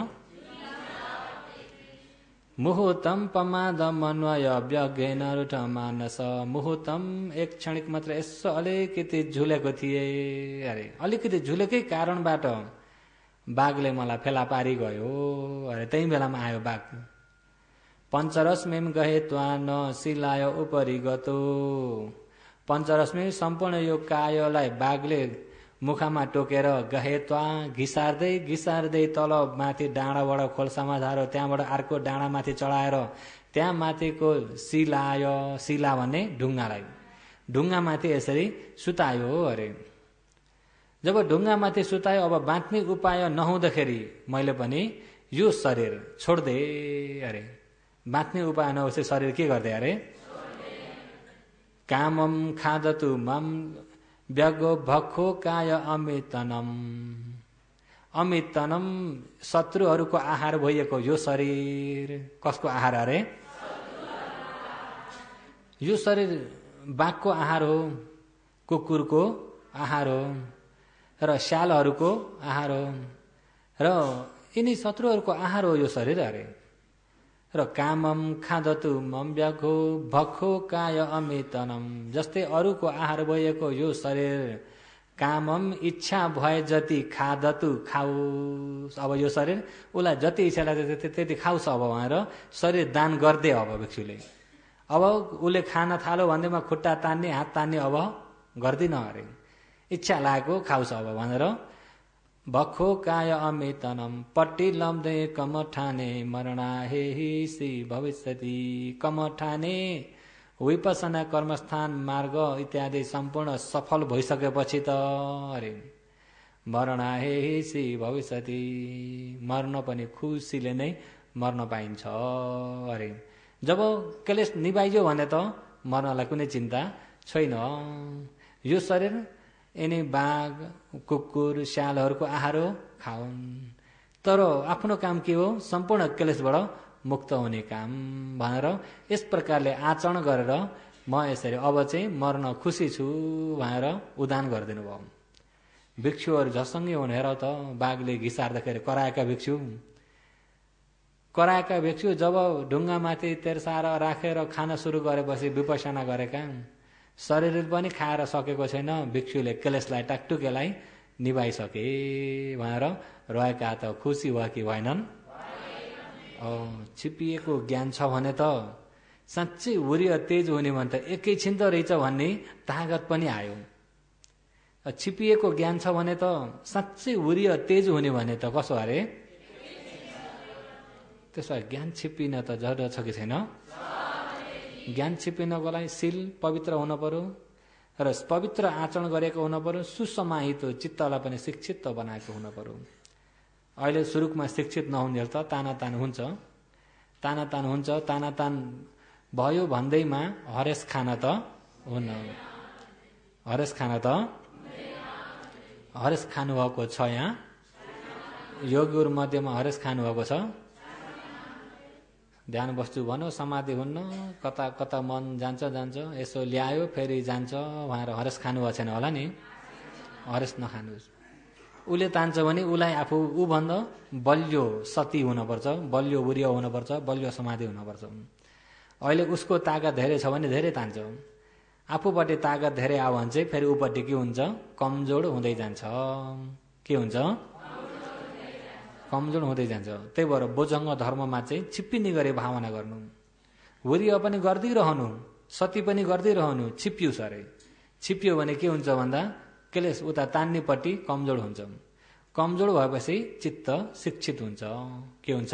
मुहुतम पमादम अन्वय व्याज्ञेन रुठ मानस, मुहुतम एक क्षणिक मात्र यसो अलिकति झुलेको थिए अरे। अलिकति झुलेकै कारणबाट बाघले मलाई फेला पारी गयो अरे, त्यही बेलामा आयो बाघ। पञ्चरश्मिम गहे त्वान शिलाय उपरि गतो, पञ्चरश्मि सम्पूर्ण यो कायलाई बाघले मुखामा टोकेर गहे त्वा घिसार्दै घिसार्दै तल माथि डाँडाबाट खोल्सामा झारो, त्यहाँबाट अर्को डाँडामाथि चढाएर त्यहाँ माथिको शिलाय, शिला भन्ने ढुङ्गालाई, ढुङ्गामाथि यसरी सुतायो अरे। जब ढुङ्गामाथि सुतायो, अब बाँच्ने उपाय नहुँदाखेरि मैले पनि यो शरीर छोड्दे अरे। बाँच्ने उपाय नहोस् शरीर के गर्दै अरे? कामम खादतु मम व्यागो भखो काय अमितनम, अमितनम शत्रुहरूको आहार भइएको यो शरीर। कसको आहार अरे? यो शरीर बाघको आहार हो, कुकुरको आहार हो, र स्यालहरूको आहार हो, र यिनी शत्रुहरूको आहार हो यो शरीर अरे। र कामम खादतु मम व्याघो भखो काय अमितनम, जस्तै अरूको आहार भइएको यो शरीर कामम इच्छा भए जति खादतु खाओस्। अब यो शरीर उसलाई जति इच्छा लाग्छ त्यति खाओस् अब भनेर शरीर दान गर्दै अब भिक्षुले अब उसले खान थाल्यो भन्दैमा खुट्टा तान्ने हात तान्ने अब गर्दिन अरे, इच्छा लागेको खाउँछ अब भनेर भक्खो काय अमितनम पट्टी लम्दै कमठाने मरणा हे सी भविष्यति। कमठाने विपसना कर्मस्थान मार्ग इत्यादि सम्पूर्ण सफल भइसकेपछि त अरे मरणा हे सी भविष्यति, मर्न पनि खुसीले नै मर्न पाइन्छ अरे। जब क्लेश निभाइयो भने त मर्नलाई कुनै चिन्ता छैन। यो शरीर यिनी बाघ कुकुर स्यालहरूको आहार हो, खाउन्, तर आफ्नो काम के हो? सम्पूर्ण क्लेशबाट मुक्त हुने काम भनेर यस प्रकारले आचरण गरेर म यसरी अब चाहिँ मर्न खुसी छु भनेर उदान गरिदिनु भयो। भिक्षुहरू झसङ्गै हुन् हेर त, बाघले घिसार्दाखेरि कराएका भिक्षु जब ढुङ्गामाथि तेर्साएर राखेर खान सुरु गरेपछि विपसना गरेका, शरीर पनि खाएर सकेको छैन, भिक्षुले क्लेशलाई टाकटुकेलाई निभाइसके भनेर रहेका त खुसी भयो कि भएनन्? छिपिएको ज्ञान छ भने त साँच्चै उरिय तेज हुने भने त एकैछिन त रहेछ भन्ने तागत पनि आयो। छिपिएको ज्ञान छ भने त साँच्चै उरिय तेज हुने भने त कसो अरे? त्यसो ज्ञान छिप्पिन त जरुरत छ कि छैन? ज्ञान छिप्पिनको लागि शील पवित्र हुन पर्यो र पवित्र आचरण गरेको हुन पर्यो, सुसमाहित चित्तलाई पनि शिक्षित बनाएको हुन पर्यो। अहिले सुरुमा शिक्षित नहुनेहरू त तानातान हुन्छ, तानातान भयो भन्दैमा हरेस खान त हुन्न। हरेस खानुभएको छ यहाँ योगीहरू मध्येमा हरेस खानुभएको छ? ध्यान बस्छु भनौँ समाधि हुन्न, कता कता मन जान्छ यसो ल्यायो फेरि जान्छ भनेर हरेस खानुभएको छैन होला नि? हरेस नखानुहोस्। उसले तान्छ भने उसलाई आफू ऊभन्दा बलियो सती हुनुपर्छ, बलियो उरिय हुनुपर्छ, बलियो समाधि हुनुपर्छ। अहिले उसको ताकत धेरै छ भने धेरै तान्छ, आफूपट्टि ताकत धेरै आयो भने चाहिँ फेरि ऊपट्टि के हुन्छ? कमजोर हुँदै जान्छ। के हुन्छ? कमजोर हुँदै जान्छ। त्यही भएर बोझङ्ग धर्ममा चाहिँ छिप्पिने गरी भावना गर्नु, उरिय पनि गर्दिरहनु, सती पनि गर्दिरहनु, छिप्पियोस् अरे। छिप्पियो भने के हुन्छ भन्दा क्लेश उता तान्नेपट्टि कमजोर हुन्छ। कमजोर भएपछि चित्त शिक्षित हुन्छ। के हुन्छ?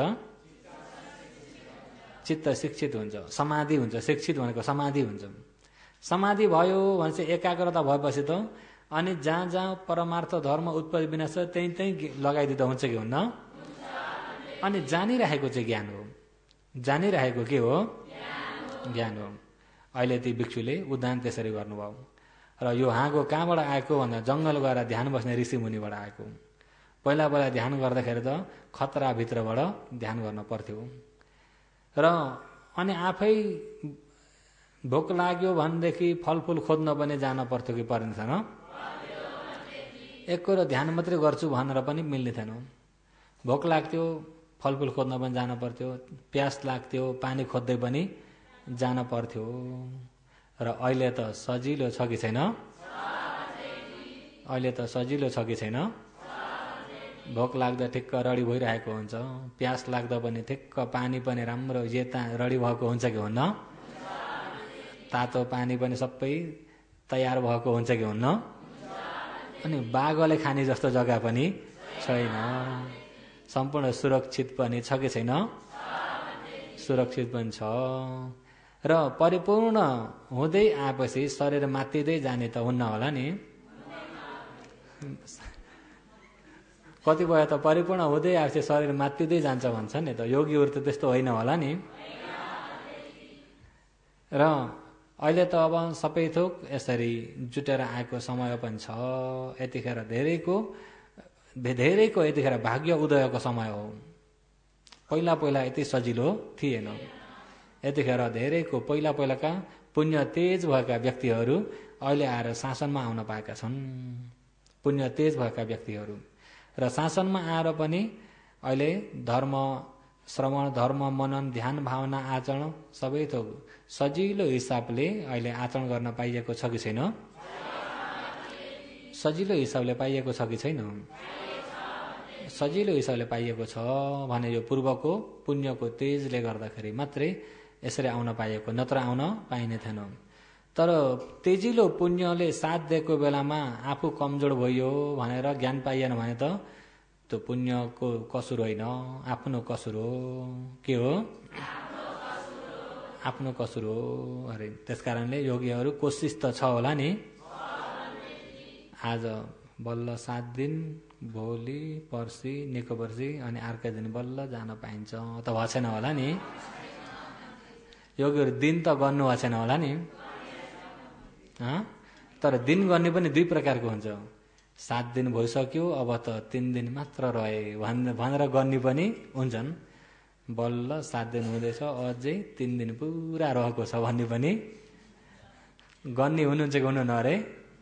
चित्त शिक्षित हुन्छ, समाधि हुन्छ। शिक्षित भनेको समाधि हुन्छ। समाधि भयो भने चाहिँ एकाग्रता भएपछि त अनि जहाँ जहाँ परमार्थ धर्म उत्पत्ति विनाश छ त्यही लगाइदिँदा हुन्छ कि हुन्न? अनि जानिरहेको चाहिँ ज्ञान हो। जानिरहेको के हो? ज्ञान हो। अहिले ती भिक्षुले उदान त्यसरी गर्नुभयो। र यो हाँगो कहाँबाट आएको भन्दा जङ्गल गएर ध्यान बस्ने ऋषि मुनिबाट आएको। पहिला ध्यान गर्दाखेरि त खतराभित्रबाट ध्यान गर्न पर्थ्यो र अनि आफै भोक लाग्यो भनेदेखि फलफुल खोज्न पनि जान पर्थ्यो कि पर्ने थिएन? एक कुरो ध्यान मात्रै गर्छु भनेर पनि मिल्ने थिएन। भोक लाग्थ्यो फलफुल खोज्न पनि जान पर्थ्यो, प्यास लाग्थ्यो पानी खोज्दै पनि जान पर्थ्यो। र अहिले त सजिलो छ कि छैन? अहिले त सजिलो छ कि छैन? भोक लाग्दा ठिक्क रडी भइरहेको हुन्छ, प्यास लाग्दा पनि ठिक्क पानी पनि राम्रो रडी भएको हुन्छ कि हुन्न? तातो पानी पनि सबै तयार भएको हुन्छ कि हुन्न? अनि बाघले खाने जस्तो जग्गा पनि छैन। सम्पूर्ण सुरक्षित पनि छ कि छैन? सुरक्षित पनि छ। र परिपूर्ण हुँदै आएपछि शरीर मात्तिँदै जाने त हुन्न होला नि? कतिपय त परिपूर्ण हुँदै आएपछि शरीर मात्तिँदै जान्छ भन्छ नि त। योगीहरू त त्यस्तो होइन होला नि? र अहिले त अब सबै थोक यसरी जुटेर आएको समय पनि छ। यतिखेर धेरैको यतिखेर भाग्य उदयको समय हो। पहिला यति सजिलो थिएन। यतिखेर धेरैको पहिलाका पुण्य तेज भएका व्यक्तिहरू अहिले आएर शासनमा आउन पाएका छन्। पुण्य तेज भएका व्यक्तिहरू र शासनमा आएर पनि अहिले धर्म श्रवण, धर्म मनन, ध्यान, भावना, आचरण सबै थोक सजिलो हिसाबले अहिले आचरण गर्न पाइएको छ कि छैन? सजिलो हिसाबले पाइएको छ कि छैन? सजिलो हिसाबले पाइएको छ भने यो पूर्वको पुण्यको तेजले गर्दाखेरि मात्रै यसरी आउन पाइएको, नत्र आउन पाइने थिएन। तर तेजिलो पुण्यले साथ दिएको बेलामा आफू कमजोर भइयो भनेर ज्ञान पाइएन भने त त्यो पुण्यको कसुर होइन, आफ्नो कसुर हो। के हो? आफ्नो कसुर हो अरे। त्यसकारणले योगीहरू कोसिस त छ होला नि। आज बल्ल 7 दिन, भोलि पर्सि निको पर्सि अनि अर्कै दिन बल्ल जान पाइन्छ त भएको छैन होला नि। योगीहरू दिन त गर्नु भएको छैन होला नि। तर दिन गर्ने पनि 2 प्रकारको हुन्छ। 7 दिन भइसक्यो अब त 3 दिन मात्र रहे भनेर गर्ने पनि हुन्छन्। बल्ल 7 दिन हुँदैछ अझै 3 दिन पुरा रहेको छ भन्ने पनि गर्ने हुनुहुन्छ कि हुनुहुन्न अरे?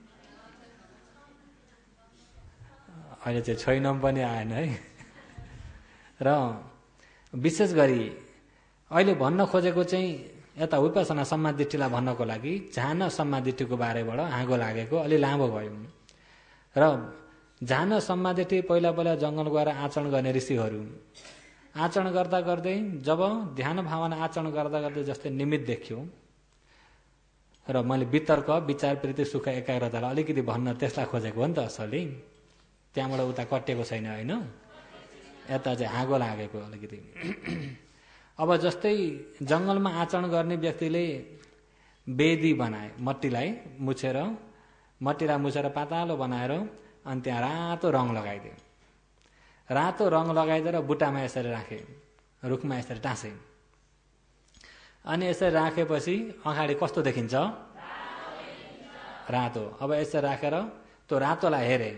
अहिले चाहिँ छैन पनि आएन है। र विशेष गरी अहिले भन्न खोजेको चाहिँ यता विपसना सम्मादृष्टिलाई भन्नको लागि झान सम्मादृष्टिको बारेबाट हाँगो लागेको अलि लामो भयो। र झान सम्मादृष्टि पहिला जङ्गल गएर आचरण गर्ने ऋषिहरू आचरण गर्दा गर्दै जब ध्यान भावना आचरण गर्दा गर्दै जस्तै निमित्त देखियो र मैले वितर्क विचार प्रीति सुख एकाग्रतालाई अलिकति भन्न त्यसलाई खोजेको हो नि त असली। त्यहाँबाट उता कटिएको छैन होइन, यता चाहिँ हाँगो लागेको अलिकति। अब जस्तै जङ्गलमा आचरण गर्ने व्यक्तिले वेदी बनाए, मट्टीलाई मुछेर पातालो बनाएर अनि त्यहाँ रातो रङ लगाइदिए। रातो रङ लगाइदिएर बुट्टामा यसरी राखे, रुखमा यसरी टाँसे। अनि यसरी राखेपछि अगाडि कस्तो देखिन्छ? रातो। अब यसरी राखेर त्यो रातोलाई हेरे,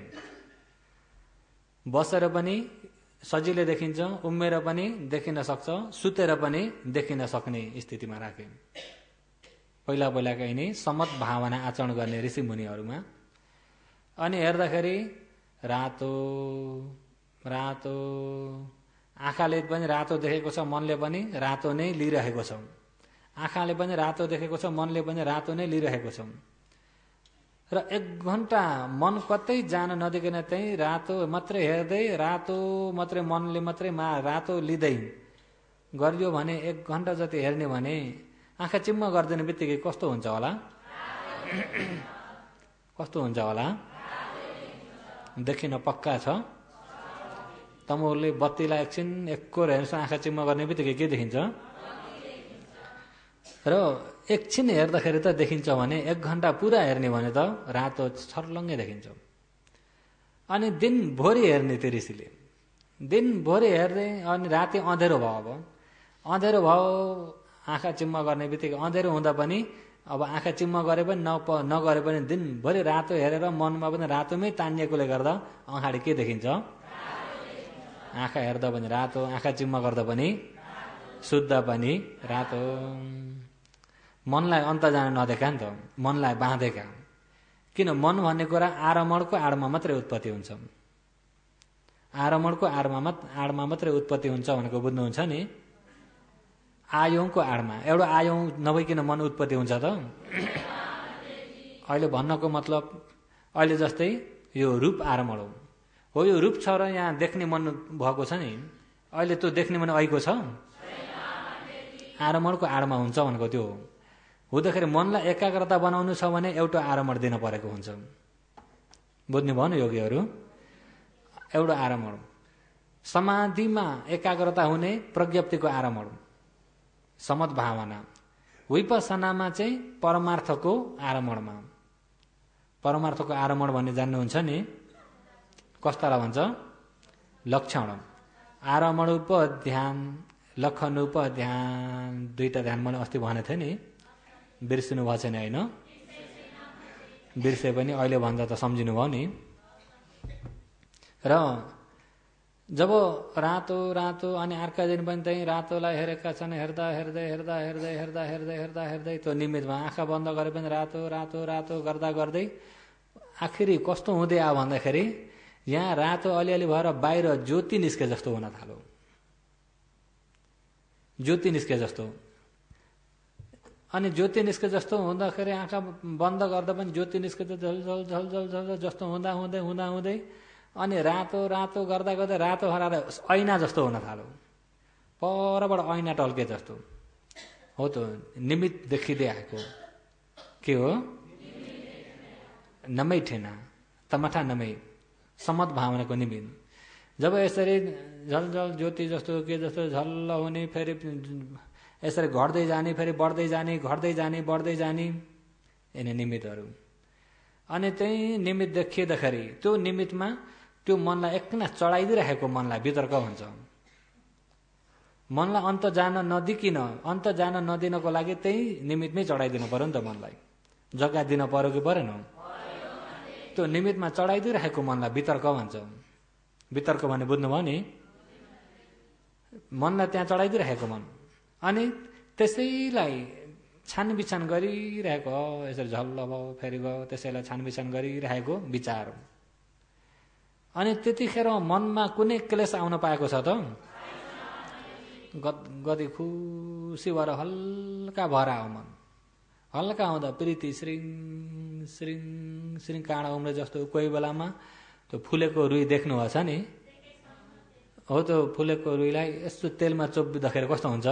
बसेर पनि सजिलै देखिन्छ, उम्मेर पनि देखिन सक्छ, सुतेर पनि देखिन सक्ने स्थितिमा राखे। पहिलाका यिनी समत भावना आचरण गर्ने ऋषि मुनिहरूमा। अनि हेर्दाखेरि रातो रातो, आँखाले पनि रातो देखेको छ, मनले पनि रातो नै लिइरहेको छ। आँखाले पनि रातो देखेको छ, मनले पनि रातो नै लिइरहेको छ। र 1 घण्टा मन कतै जान नदिकन त्यही रातो मात्रै हेर्दै, रातो मात्रै मनले मात्रै रातो लिँदै गरियो भने 1 घण्टा जति हेर्ने भने आँखा चिम्म गरिदिने बित्तिकै कस्तो हुन्छ होला? कस्तो हुन्छ होला? देखिन पक्का छ। तमुले बत्तीलाई एकछिन एककोर हेर्छ, आँखा चिम्म गर्ने बित्तिकै के देखिन्छ? र एकछिन हेर्दाखेरि त देखिन्छ भने 1 घण्टा पुरा हेर्ने भने त रातो छर्लङ्गै देखिन्छ। अनि दिनभरि हेर्ने त्यो ऋषिले, दिनभरि हेर्दै अनि राति अँधेरो भयो। अब अँधेरो भयो, आँखा चिम्म गर्ने बित्तिकै अँधेरो हुँदा पनि अब आँखा चिम्म गरे पनि नगरे पनि दिनभरि रातो हेरेर मनमा पनि रातोमै तानिएकोले गर्दा अगाडि के देखिन्छ? आँखा हेर्दा पनि रातो, आँखा चिम्म गर्दा पनि शुद्ध पनि रातो। मनलाई अन्त जान नदेका नि त, मनलाई बाँधेका। किन? मन भन्ने कुरा आरमणको आडमा मात्रै उत्पत्ति हुन्छ। आरमणको आडमा मात्रै उत्पत्ति हुन्छ भनेको बुझ्नुहुन्छ नि? आयौँको आडमा, एउटा आयौँ नभइकन मन उत्पत्ति हुन्छ त? अहिले भन्नको मतलब अहिले जस्तै यो रूप आरमण हो, यो रूप छ र यहाँ देख्ने मन भएको छ नि, अहिले त्यो देख्ने मन आएको छ? आरमणको आडमा हुन्छ भनेको त्यो हो। हुँदाखेरि मनलाई एकाग्रता बनाउनु छ भने एउटा आरमण दिन परेको हुन्छ। बुझ्नु भयो नि योगीहरू? एउटा आरमण समाधिमा एकाग्रता हुने प्रज्ञप्तिको आरमण समत भावना, विपसनामा चाहिँ परमार्थको आरमणमा। परमार्थको आरमण भन्ने जान्नुहुन्छ नि? कस्तालाई भन्छ? लक्षण। आरमणोप ध्यान, लक्षणोप ध्यान, 2टा ध्यान मैले अस्ति भनेको थिएँ नि, बिर्सिनु भएको छैन होइन? बिर्से पनि अहिले भन्दा त सम्झिनु भयो नि। र जब रातो रातो अनि अर्का दिन पनि त्यही रातोलाई हेरेका छन्, हेर्दा हेर्दै हेर्दा हेर्दै हेर्दा हेर्दै हेर्दा हेर्दै त्यो निमित्तमा आँखा बन्द गरे पनि रातो रातो रातो गर्दा गर्दै आखिरी कस्तो हुँदै आयो भन्दाखेरि यहाँ रातो अलिअलि भएर बाहिर ज्योति निस्के जस्तो हुन थाल्यो। ज्योति निस्के जस्तो। अनि ज्योति निस्के जस्तो हुँदाखेरि आँखा बन्द गर्दा पनि ज्योति निस्के झल झल झल झल झल जस्तो हुँदा हुँदै हुँदा हुँदै अनि रातो रातो गर्दा गर्दै रातो हराएर ऐना जस्तो हुन थाल्यो। परबाट ऐना टल्के जस्तो। हो त निमित्त देखिँदै आएको के हो नमै ठेना तमठा नमै समत भावनाको निमित्त। जब यसरी झलझल ज्योति जस्तो के जस्तो झल्ल हुने फेरि यसरी घट्दै जाने फेरि बढ्दै जाने घट्दै जाने बढ्दै जाने यिनी निमित्तहरू। अनि त्यही निमित्त देखिँदाखेरि त्यो निमित्तमा त्यो मनलाई एकना चढाइदिइराखेको मनलाई वितर्क हुन्छ। मनलाई अन्त जान नदिकिन अन्त जान नदिनको लागि त्यही निमित्तमै चढाइदिनु पर्यो नि त मनलाई जग्गा दिन पर्यो कि परेन। त्यो निमित्तमा चढाइदिइराखेको मनलाई वितर्क भन्छ। वितर्क भने बुझ्नुभयो नि मनलाई त्यहाँ चढाइदिइराखेको मन अनि त्यसैलाई छानबिछान गरिरहेको यसरी झल्ल भयो फेरि भयो त्यसैलाई छानबिछान गरिरहेको विचार। अनि त्यतिखेर मनमा कुनै क्लेश आउन पाएको छ त गदी खुसी भएर हल्का भएर आऊ मन। हल्का आउँदा प्रीति श्रिङ श्रिङ श्रिङ काँडा उम्रे जस्तो कोही बेलामा त्यो फुलेको रुई देख्नुभएको छ नि हो। त्यो फुलेको रुईलाई यस्तो तेलमा चोप्दाखेरि कस्तो हुन्छ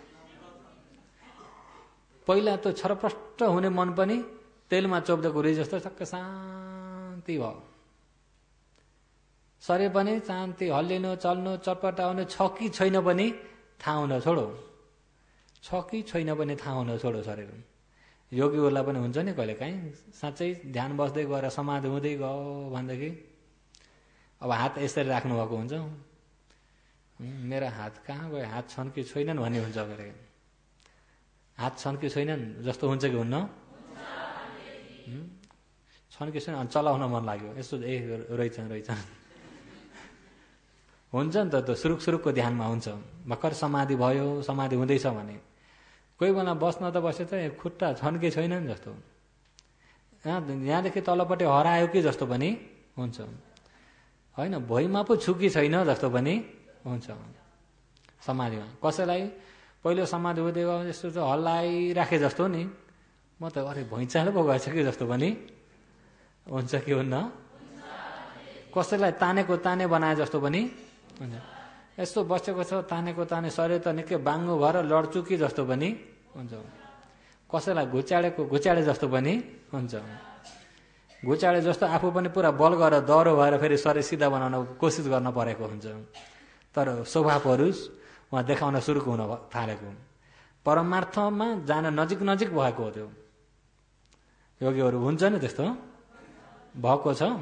पहिला त्यो छरप्रष्ट हुने मन पनि तेलमा चोप्दाको रुई जस्तो टक्क शान्ति भयो। शरीर पनि शान्ति हल्लिनु चल्नु चटपटाउनु छ कि छैन पनि थाहा हुन छोडो छ कि छैन पनि थाहा हुन छोडो शरीर। योगीहरूलाई पनि हुन्छ नि कहिले काहीँ साँच्चै ध्यान बस्दै गएर समाधि हुँदै गयो भनेदेखि अब हात यसरी राख्नु भएको हुन्छ मेरो हात कहाँ गयो हात छन् कि छैनन् भन्ने हुन्छ गरे हात छन् कि छैनन् जस्तो हुन्छ कि हुन्न छन् कि छैन चलाउन मन लाग्यो यस्तो ए रहेछन् रहेछन् हुन्छ नि त त्यो सुरुकको ध्यानमा हुन्छ। भर्खर समाधि भयो समाधि हुँदैछ भने कोही बेला बस्न त बसे त खुट्टा छन् कि छैनन् जस्तो यहाँदेखि तलपट्टि हरायो कि जस्तो पनि हुन्छ होइन भुइँमा पो छु कि छैन जस्तो पनि हुन्छ समाधिमा। कसैलाई पहिलो समाधि हुँदै गयो यस्तो त हल्लाइराखे जस्तो नि म त अरे भुइँचालो पो गएछ कि जस्तो पनि हुन्छ कि हुन्न। कसैलाई तानेको ताने बनाए जस्तो पनि हुन्छ। यस्तो बसेको छ तानेको ताने शरीर त निकै बाङ्गो भएर लड्छु कि जस्तो पनि हुन्छ। कसैलाई घुचाडेको घुचाडे जस्तो पनि हुन्छ। घुचाडे जस्तो आफू पनि पुरा बल गरेर दह्रो भएर फेरि शरीर सिधा बनाउन कोसिस गर्न परेको हुन्छ। तर स्वभावहरू उहाँ देखाउन सुरु हुन थालेको परमार्थमा जान नजिक नजिक भएको हो। त्यो योगीहरू हुन्छ नि त्यस्तो भएको छ।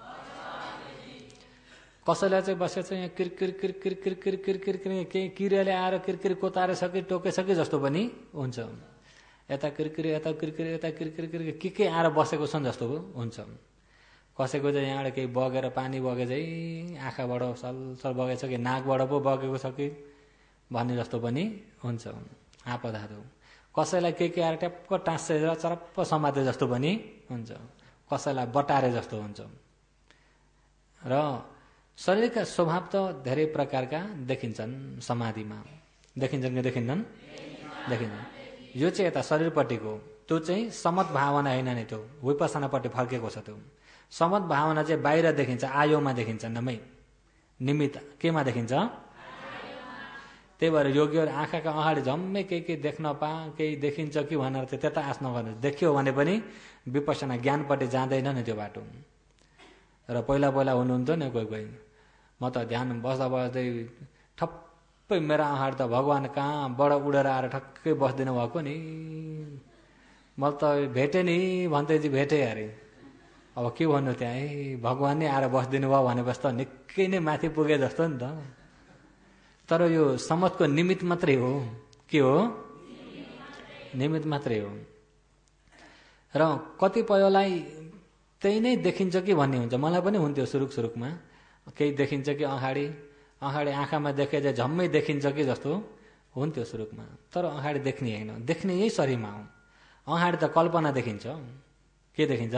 कसैलाई चाहिँ बसेछ यहाँ किरकिर किरकिर किरकिर किरकिर केही किराले आएर किरकिर कोताएर सके टोकेसके जस्तो पनि हुन्छ। यता किरकिर यता किरकिर यता किरकिर किरकिर के आएर बसेको छन् जस्तो हुन्छ। कसैको चाहिँ यहाँबाट केही बगेर पानी बगे चाहिँ आँखाबाट सलसल बगेछ कि नाकबाट पो बगेको छ कि भन्ने जस्तो पनि हुन्छ आपाधातु। कसैलाई के आएर ट्याप्प टाँसेर चरप्प समाते जस्तो पनि हुन्छ। कसैलाई बटारे जस्तो हुन्छ। र शरीरका स्वभाव त धेरै प्रकारका देखिन्छन् समाधिमा देखिन्छन् कि देखिन्छन् देखिन्छन्। यो चाहिँ यता शरीरपट्टिको त्यो चाहिँ समत भावना होइन नि त्यो विपसनापट्टि फर्केको छ। त्यो समत भावना चाहिँ बाहिर देखिन्छ आयोमा देखिन्छ नमै निमित्त केमा देखिन्छ। त्यही भएर योगीहरू आँखाका अगाडि झम्मै केही देख्न केही देखिन्छ कि भनेर चाहिँ त्यता आश नगर्नु। देख्यो भने पनि विपसना ज्ञानपट्टि जाँदैन नि त्यो बाटो। र पहिला हुनुहुन्थ्यो नि कोही म त ध्यान बस्दा बस्दै ठप्पै मेरो अगाडि त भगवान् कहाँबाट उडेर आएर ठक्कै बस्दिनु भएको नि मैले त भेटेँ नि भन्दै चाहिँ भेटेँ अरे। अब के भन्नु त्यहाँ भगवान् नै आएर बस्दिनु भयो भनेपछि त निकै नै माथि पुगे जस्तो नि त। तर यो समतको निमित्त मात्रै हो। के हो निमित्त मात्रै हो। र कतिपयलाई त्यही नै देखिन्छ कि भन्ने हुन्छ। मलाई पनि हुन्थ्यो सुरुकमा केही देखिन्छ कि अगाडि आँखामा देखे चाहिँ झम्मै देखिन्छ कि जस्तो हुन्थ्यो सुरुकमा। तर अगाडि देख्ने होइन देख्ने यही शरीरमा हो। अगाडि त कल्पना देखिन्छ। के देखिन्छ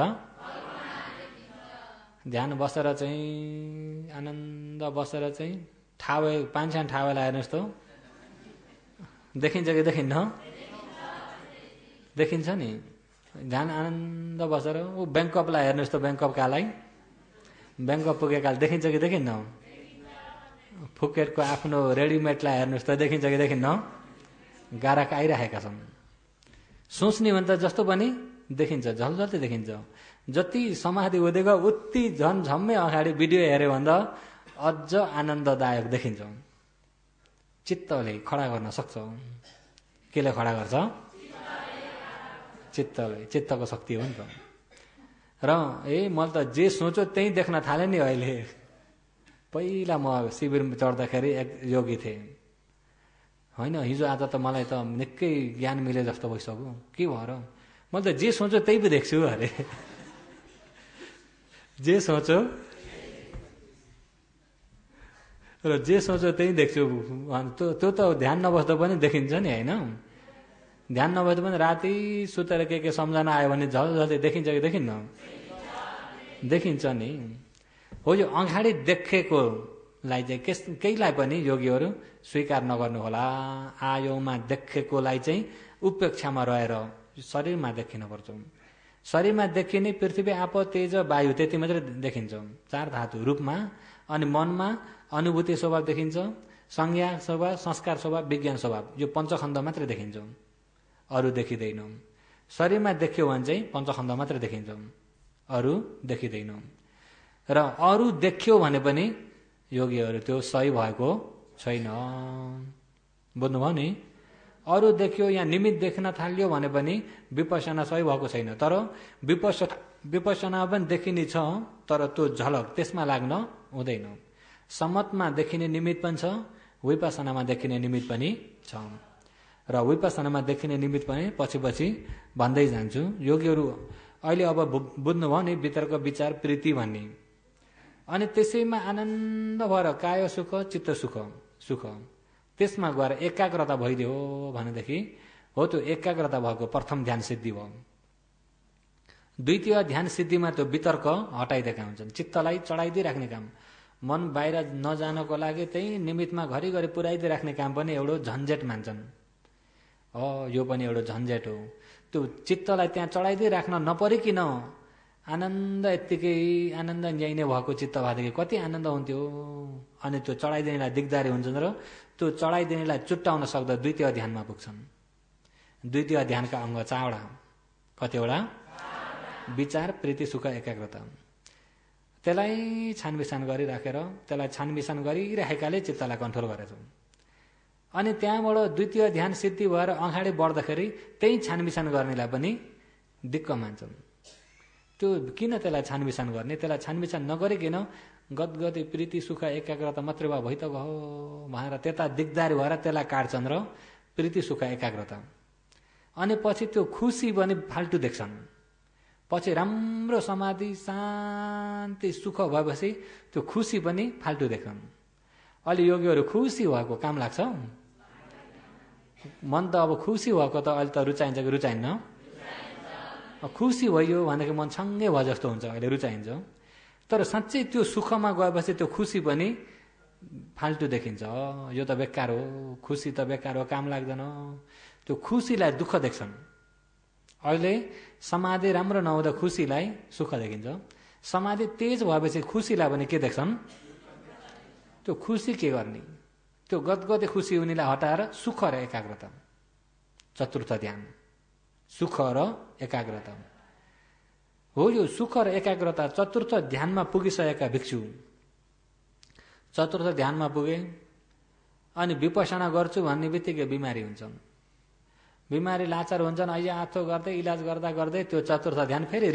ध्यान बसेर चाहिँ आनन्द बसेर चाहिँ ठावे पान्छान ठावेलाई हेर्नुहोस् त देखिन्छ कि देखिन्न देखिन्छ नि। ध्यान आनन्द बसेर ऊ ब्याङ्कअपलाई हेर्नुहोस् त ब्याङ्कअपकालाई ब्याङ्कअप पुगेकाले देखिन्छ कि देखिन्न। फुकेटको आफ्नो रेडिमेडलाई हेर्नुहोस् त देखिन्छ कि देखिन्न गाराका आइरहेका छन्। सोच्ने भने त जस्तो पनि देखिन्छ, झलझल्दै देखिन्छ। जति समाधि उदेको उति झम्मै अगाडि भिडियो हेऱ्यो भन्दा अझ आनन्ददायक देखिन्छ। चित्तले खडा गर्न सक्छ। केले खडा गर्छ? चित्तले। चित्तको शक्ति हो नि त। र मैले त जे सोचो त्यही देख्न थालेँ नि अहिले। पहिला म शिविरमा चढ्दाखेरि एक योगी थिएँ होइन, हिजो आज त मलाई त निकै ज्ञान मिले जस्तो भइसक्यो। के भएर? मैले त जे सोचो त्यही पो देख्छु अरे। जे सोचो र जे सोचो त्यही देख्छु। त्यो त ध्यान नबस्दा पनि देखिन्छ नि होइन। ध्यान नबस्दा पनि राति सुतेर के सम्झना आयो भने झलझलै देखिन्छ कि देखिन्न? देखिन्छ नि। हो यो अगाडि देखेकोलाई चाहिँ केहीलाई पनि योगीहरू स्वीकार नगर्नु होला। आयोमा देखेकोलाई चाहिँ उपेक्षामा रहेर शरीरमा देखिनुपर्छ। शरीरमा देखिने पृथ्वी, आप, तेज, वायु त्यति मात्रै देखिन्छ, 4 धातु रूपमा। अनि मनमा अनुभूति स्वभाव देखिन्छ, संज्ञा स्वभाव, संस्कार स्वभाव, विज्ञान स्वभाव, यो पञ्चखण्ड मात्रै देखिन्छ, अरू देखिँदैन। शरीरमा देख्यो भने चाहिँ पञ्चखण्ड मात्रै देखिन्छ, अरू देखिँदैन। र अरू देख्यो भने पनि योगीहरू त्यो सही भएको छैन। बुझ्नुभयो नि? अरू देख्यो या निमित्त देख्न थाल्यो भने पनि विपश्यना सही भएको छैन। तर विपश्यना पनि देखिने छ, तर त्यो झलक त्यसमा लाग्न हुँदैन। समतमा देखिने निमित्त पनि छ, विपश्यनामा देखिने निमित्त पनि छ। र विपश्यनामा देखिने निमित्त पनि पछि भन्दै जान्छु। योगीहरू अहिले अब बुझ्नुभयो नि भित्रको विचार प्रीति भन्ने। अनि त्यसैमा आनन्द भएर काय सुख, चित्त सुख त्यसमा गएर एकाग्रता भइदियो भनेदेखि हो त्यो एकाग्रता भएको प्रथम ध्यान सिद्धि भयो। द्वितीय ध्यान सिद्धिमा त्यो वितर्क हटाइदिएका हुन्छन्, चित्तलाई चढाइदिइराख्ने काम। मन बाहिर नजानको लागि त्यही निमित्तमा घरिघरि पुर्याइदिइराख्ने काम पनि एउटा झन्झट मान्छन्। यो पनि एउटा झन्झट हो। त्यो चित्तलाई त्यहाँ चढाइदिइराख्न नपरिकन आनन्द, यत्तिकै आनन्द न्याइने भएको चित्त भएदेखि कति आनन्द हुन्थ्यो। अनि त्यो चढाइदिनेलाई दिगदारी हुन्छन् र त्यो चढाइदिनेलाई चुट्टाउन सक्दा द्वितीय ध्यानमा पुग्छन्। द्वितीय ध्यानका अङ्ग 4वटा। कतिवटा? विचार, प्रीति, सुख, एकाग्रता। त्यसलाई छानबिछान गरिराखेर त्यसलाई छानबिछान गरिराखेकाले चित्तलाई कन्ट्रोल गरेछौँ। अनि त्यहाँबाट द्वितीय ध्यान सिद्धि भएर अगाडि बढ्दाखेरि त्यही छानबिछान गर्नेलाई पनि दिक्क मान्छन्। त्यो किन त्यसलाई छानबिछान गर्ने? त्यसलाई छानबिछान नगरिकन गदगदी प्रीति, सुख, एकाग्रता मात्रै भए त गयो भनेर त्यता दिगदारी भएर त्यसलाई काट्छन् र प्रीति, सुख, एकाग्रता। अनि पछि त्यो खुसी पनि फाल्टु देख्छन्। पछि राम्रो समाधि, शान्ति, सुख भएपछि त्यो खुसी पनि फाल्टु देख्छन्। अलि योगीहरू खुसी भएको काम लाग्छ? मन त अब खुसी भएको त अहिले त रुचाइन्छ कि रुचाइन्न? खुसी भयो भनेदेखि मन छङ्गै भयो जस्तो हुन्छ, अहिले रुचाइन्छ। तर साँच्चै त्यो सुखमा गएपछि त्यो खुसी पनि फाल्टु देखिन्छ। यो त बेकार हो, खुसी त बेकार हो, काम लाग्दैन। त्यो खुसीलाई दुःख देख्छन्। अहिले समाधि राम्रो नहुँदा खुसीलाई सुख देखिन्छ। समाधि तेज भएपछि खुसीलाई पनि के देख्छन्? त्यो खुसी के गर्ने? त्यो गदगदे खुसी उनीलाई हटाएर सुख र एकाग्रता, चतुर्थ ध्यान, सुख र एकाग्रता हो। यो सुख र एकाग्रता चतुर्थ ध्यानमा पुगिसकेका भिक्षु चतुर्थ ध्यानमा पुगे अनि विपश्यना गर्छु भन्ने बित्तिकै बिमारी हुन्छन्। बिमारी लाचार हुन्छन्। अहिले आथो गर्दै इलाज गर्दा गर्दै त्यो चतुर्थ ध्यान फेरि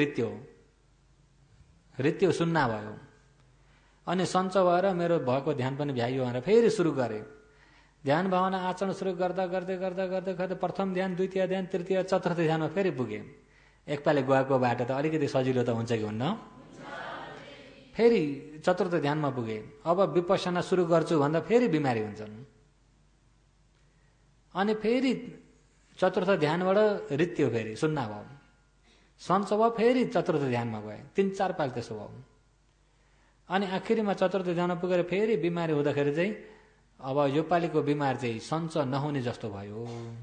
रित्यो सुन्ना भयो। अनि सञ्च भएर मेरो भएको ध्यान पनि भ्याइयो भनेर फेरि सुरु गरे। ध्यान भावना आचरण सुरु गर्दा गर्दै प्रथम ध्यान, द्वितीय ध्यान, तृतीय, चतुर्थ ध्यानमा फेरि पुगे। एकपालि गएको बाटो त अलिकति सजिलो त हुन्छ कि हुन्न? फेरि चतुर्थ ध्यानमा पुगे। अब विपश्यना सुरु गर्छु भन्दा फेरि बिमारी हुन्छन्। अनि फेरि चतुर्थ ध्यानबाट रित्यो फेरि सुन्ना भयो। सञ्च भयो, फेरि चतुर्थ ध्यानमा गए। 3-4 पाल त्यसो भयो। अनि आखिरीमा चतुर्थ ध्यानमा पुगेर फेरि बिमारी हुँदाखेरि चाहिँ अब यो पालिको बिमार चाहिँ सञ्च नहुने जस्तो भयो।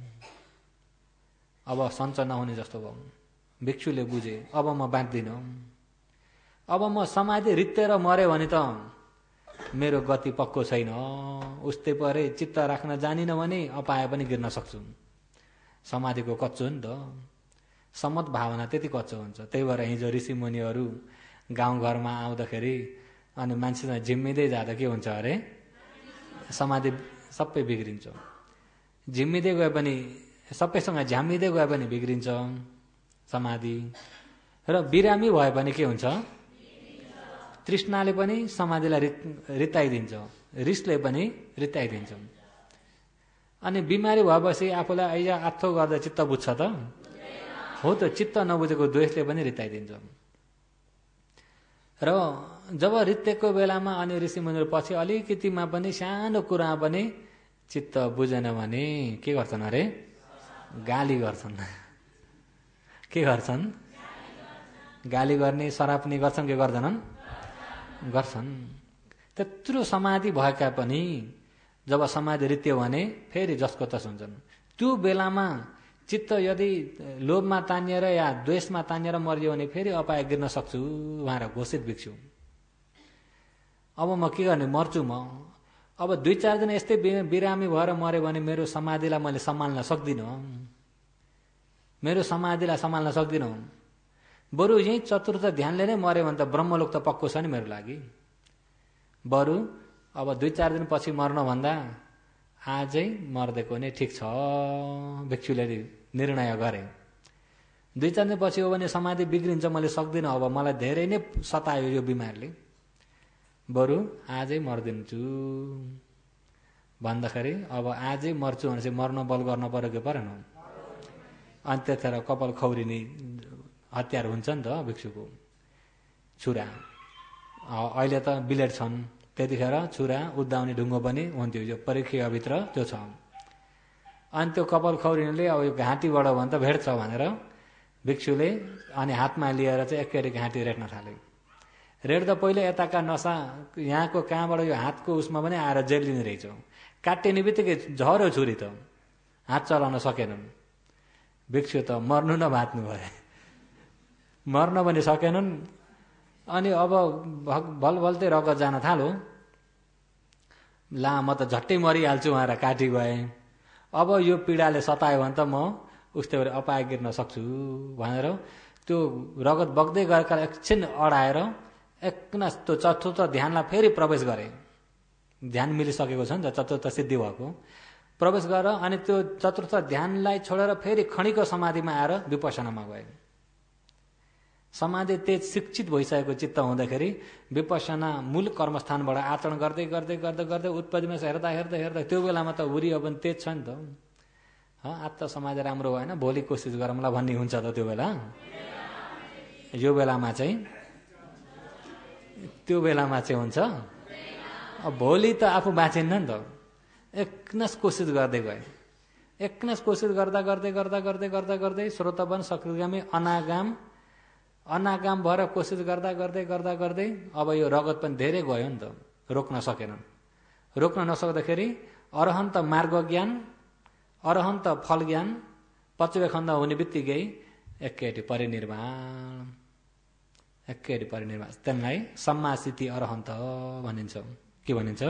अब सञ्च नहुने जस्तो भयो। भिक्षुले बुझे अब म बाँच्दिनँ। अब म समाधि रित्तेर मऱ्यो भने त मेरो गति पक्को छैन, उस्तै परे चित्त राख्न जानिन भने अपाए पनि गिर्न सक्छु। समाधिको कच्चो नि त, सम्मत भावना त्यति कच्चो हुन्छ। त्यही भएर हिजो ऋषि मुनिहरू गाउँघरमा आउँदाखेरि अनि मान्छेसँग झिम्मिँदै जाँदा के हुन्छ अरे, समाधि सबै बिग्रिन्छ। झिम्मिँदै गए पनि, सबैसँग झ्याम्मिँदै गए पनि बिग्रिन्छ समाधि। र बिरामी भए पनि के हुन्छ, तृष्णाले पनि समाधिलाई रित्ताइदिन्छ, रिसले पनि रित्ताइदिन्छ। अनि बिमारी भएपछि आफूलाई ऐजा आत्थो गर्दा चित्त बुझ्छ त, हो त, चित्त नबुझेको द्वेषले पनि रित्ताइदिन्छ। र जब रित्तेको बेलामा अनि ऋषिमुनिहरू पछि अलिकतिमा पनि सानो कुरा पनि चित्त बुझेन भने के गर्छन् अरे, गाली गर्छन्। के गर्छन्, गाली गर्ने, सराप्ने गर्छन् कि गर्दैनन्, गर्छन्। त्यत्रो समाधि भएका पनि जब समाधि रित्यो भने फेरि जसको तस हुन्छन्। त्यो बेलामा चित्त यदि लोभमा तानिएर या द्वेषमा तानिएर मरियो भने फेरि अपाय गिर्न सक्छु भनेर घोषित भिक्षु। अब म के गर्ने, मर्छु म। अब 2-4 दिन यस्तै बिरामी भएर मऱ्यो भने मेरो समाधिलाई मैले सम्हाल्न सक्दिनँ, मेरो समाधिलाई सम्हाल्न सक्दिनँ। बरु यही चतुर्थ ध्यानले नै मऱ्यो भने त ब्रह्मलोक त पक्को छ नि मेरो लागि। बरु अब 2-4 दिन पछि मर्नभन्दा आजै मर्देको नै ठिक छ, भिक्षुले निर्णय गरे। 2-4 दिन पछि हो भने समाधि बिग्रिन्छ, मैले सक्दिनँ, अब मलाई धेरै नै सतायो यो बिमारले, बरु आजै मर्दिन्छु भन्दाखेरि अब आजै मर्छु भनेपछि मर्न बल गर्न पर्यो कि परेन। अनि त्यतिखेर कपाल खौरिने हतियार हुन्छ नि त भिक्षुको, छुरा। अहिले त बिलेट छन्, त्यतिखेर छुरा उद्दाउने ढुङ्गो पनि हुन्थ्यो, यो परीक्षाभित्र त्यो छ। अनि त्यो कपाल खौरिनेले अब यो घाँटीबाट भने त भेट्छ भनेर भिक्षुले अनि हातमा लिएर चाहिँ एकैरी घाँटी रेट्न थाले। रेट्दा पहिले यताका नसा यहाँको कहाँबाट यो हातको उसमा पनि आएर जेलिने रहेछ। काटिने बित्तिकै झर्यो छुरी त, हात चलाउन सकेनन्। भिक्षु त मर्नु न बाँच्नु भए, मर्न पनि सकेनन्। अनि अब भलभलतै रगत जान थाल्यो। ला म त झट्टै मरिहाल्छु भनेर काटी गए। अब यो पीडाले सतायो भने त म उस्तै गरी अपाय गिर्न सक्छु भनेर त्यो रगत बग्दै गएका एकछिन अडाएर एकनास त्यो चतुर्थ ध्यानलाई फेरि प्रवेश गरे। ध्यान मिलिसकेको छ नि त, चतुर्थ सिद्धि भएको प्रवेश गरेर अनि त्यो चतुर्थ ध्यानलाई छोडेर फेरि खणीको समाधिमा आएर विपसनामा गए। समाधि तेज शिक्षित भइसकेको चित्त हुँदाखेरि विपसना मूल कर्मस्थानबाट आचरण गर्दै गर्दै गर्दै गर्दै उत्पत्तिमा हेर्दा हेर्दा हेर्दा त्यो बेलामा त उरी अब तेज छ नि त। आज त समाधि राम्रो भएन, भोलि कोसिस गरौँला भन्ने हुन्छ त त्यो बेला। यो बेलामा चाहिँ त्यो बेलामा चाहिँ हुन्छ। अब भोलि त आफू बाँचिन्न नि त। एकनास कोसिस गर्दै गए, एकनास कोसिस गर्दा गर्दै गर्दा गर्दै गर्दा गर्दै श्रोतवन सकृतगामी अनागाम भएर कोसिस गर्दा गर्दै गर्दा गर्दै अब यो रगत पनि धेरै गयो नि त, रोक्न सकेनन्। रोक्न नसक्दाखेरि अरहन्त मार्ग ज्ञान, अरहन्त फल ज्ञान 55 खण्ड हुने बित्तिकै एकैटी परिनिर्वाण, एकैटी परिनिर्वाण। त्यसलाई सम्मासिति अरहन्त भनिन्छ। के भनिन्छ?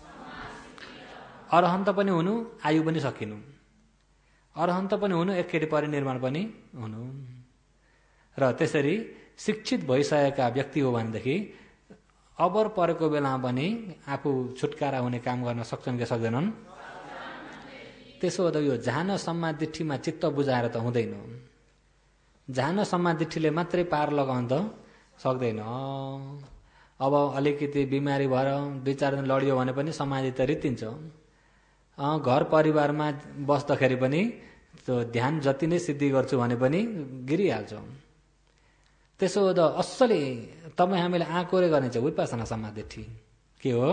अरहन्त पनि हुनु, आयु पनि सकिनु, अरहन्त पनि हुनु, एकैटी परिनिर्वाण पनि हुनु। र त्यसरी शिक्षित भइसकेका व्यक्ति हो भनेदेखि अबर परेको बेलामा पनि आफू छुटकारा हुने काम गर्न सक्छन् कि सक्दैनन्? त्यसो हुँदा यो झान सम्मादिठीमा चित्त बुझाएर त हुँदैन। झान सम्मादिठीले मात्रै पार लगाउन त सक्दैन। अब अलिकति बिमारी भएर 2-4 दिन लडियो भने पनि समाधि त रित्तिन्छ। घर परिवारमा बस्दाखेरि पनि त्यो ध्यान जति नै सिद्धि गर्छु भने पनि गिरिहाल्छ। त्यसो हुँदा असली तपाईँ हामीले आँकोरे गर्ने चाहिँ विपसना समाधिठी के हो?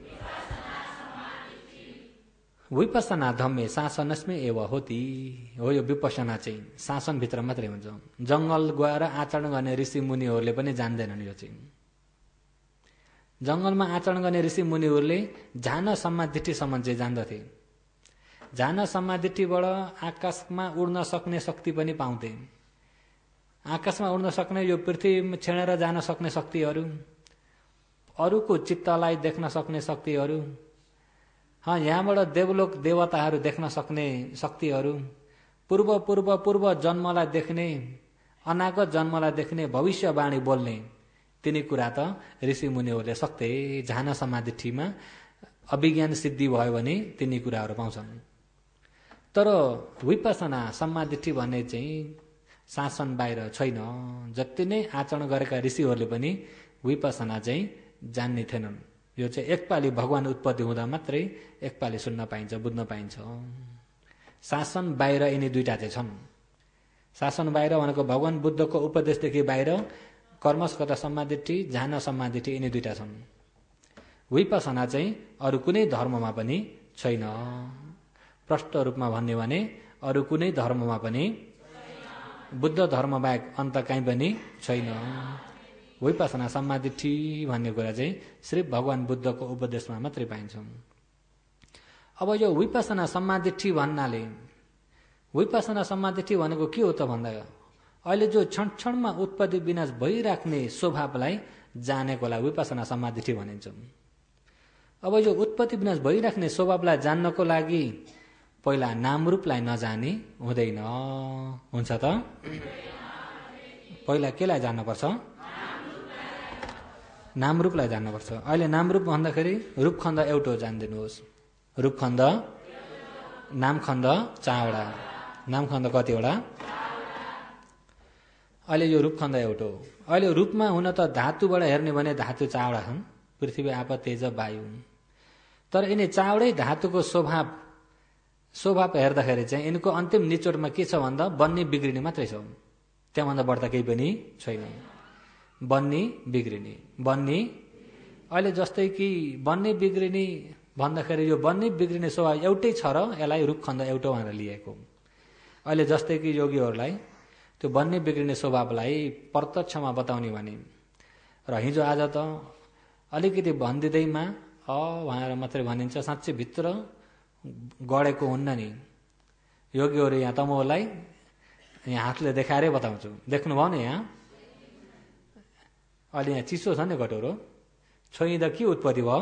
विपसना धम्मे शासनस्मै एव होती हो। यो विपसना चाहिँ शासनभित्र मात्रै हुन्छ। जङ्गल गएर आचरण गर्ने ऋषि मुनिहरूले पनि जान्दैनन्। यो चाहिँ जङ्गलमा आचरण गर्ने ऋषि मुनिहरूले झान समाधिठीसम्म चाहिँ जान्दथे। झान समाधिठीबाट आकाशमा उड्न सक्ने शक्ति पनि पाउँथे। आकाशमा उड्न सक्ने, यो पृथ्वी छेडेर जान सक्ने शक्तिहरू, अरूको चित्तलाई देख्न सक्ने शक्तिहरू, यहाँबाट देवलोक देवताहरू देख्न सक्ने शक्तिहरू, पूर्व पूर्व पूर्व जन्मलाई देख्ने, अनागत जन्मलाई देख्ने, भविष्यवाणी बोल्ने, तिनी कुरा त ऋषि मुनिहरूले सक्दै झाना समाधिठीमा अभिज्ञान सिद्धि भयो भने तिनी कुराहरू पाउँछन्। तर विपसना समाधिठी भन्ने चाहिँ शासन बाहिर छैन। जति नै आचरण गरेका ऋषिहरूले पनि विपसना चाहिँ जान्ने थिएनन्। यो चाहिँ एकपाली भगवान उत्पत्ति हुँदा मात्रै एकपाली सुन्न पाइन्छ, बुझ्न पाइन्छ। शासन बाहिर यिनी दुईटा चाहिँ छन्। शासन बाहिर भनेको भगवान बुद्धको उपदेशदेखि बाहिर कर्मस्कता समाधिठी, झाना समाधिठी यिनी दुईटा छन्। विपसना चाहिँ अरू कुनै धर्ममा पनि छैन। प्रष्ट रूपमा भन्ने भने अरू कुनै धर्ममा पनि, बुद्ध धर्म बाहेक अन्त कहीँ पनि छैन। विपसना समाधिठी भन्ने कुरा चाहिँ सिर्फ भगवान बुद्धको उपदेशमा मात्रै पाइन्छ। अब यो विपसना समाधिठी भन्नाले, विपसना समाधिठी भनेको के हो त भन्दा, अहिले जो क्षण क्षणमा उत्पत्ति विनाश भइराख्ने स्वभावलाई जानेकोलाई विपसना समाधिठी भनिन्छ। अब यो उत्पत्ति विनाश भइराख्ने स्वभावलाई जान्नको लागि पहिला नाम रूपलाई नजानी हुँदैन। हुन्छ त? पहिला केलाई जान्नुपर्छ? नाम रूपलाई जान्नुपर्छ। अहिले नाम रूप भन्दाखेरि रूपखण्ड एउटा जानिदिनुहोस्। रूपखण्ड, नामखण्ड चारवटा। नामखण्ड कतिवटा? अहिले यो रूपखण्ड एउटा हो। अहिले रूपमा हुन त धातुबाट हेर्ने भने धातु चारवटा छन्, पृथ्वी, आप, तेज, वायु। तर यिनी चारवटै धातुको स्वभाव हेर्दाखेरि चाहिँ यिनको अन्तिम निचोडमा के छ भन्दा बन्ने बिग्रिने मात्रै छ। त्यहाँभन्दा बढ्दा केही पनि छैन। बन्ने बिग्रिने, बन्ने। अहिले जस्तै कि बन्ने बिग्रिने भन्दाखेरि यो बन्ने बिग्रिने स्वभाव एउटै छ र यसलाई रूपखण्ड एउटा भनेर लिएको। अहिले जस्तै कि योगीहरूलाई त्यो बन्ने बिग्रिने स्वभावलाई प्रत्यक्षमा बताउने भने, र हिजो आज त अलिकति भनिदिँदैमा भनेर मात्रै भनिन्छ, साँच्चै भित्र गढेको हुन्न नि। योगीहरू यहाँ तमोलाई यहाँ हातले देखाएरै बताउँछु। देख्नुभयो नि यहाँ? अहिले यहाँ चिसो छ नि कटोरो, छोइँदा के उत्पत्ति भयो?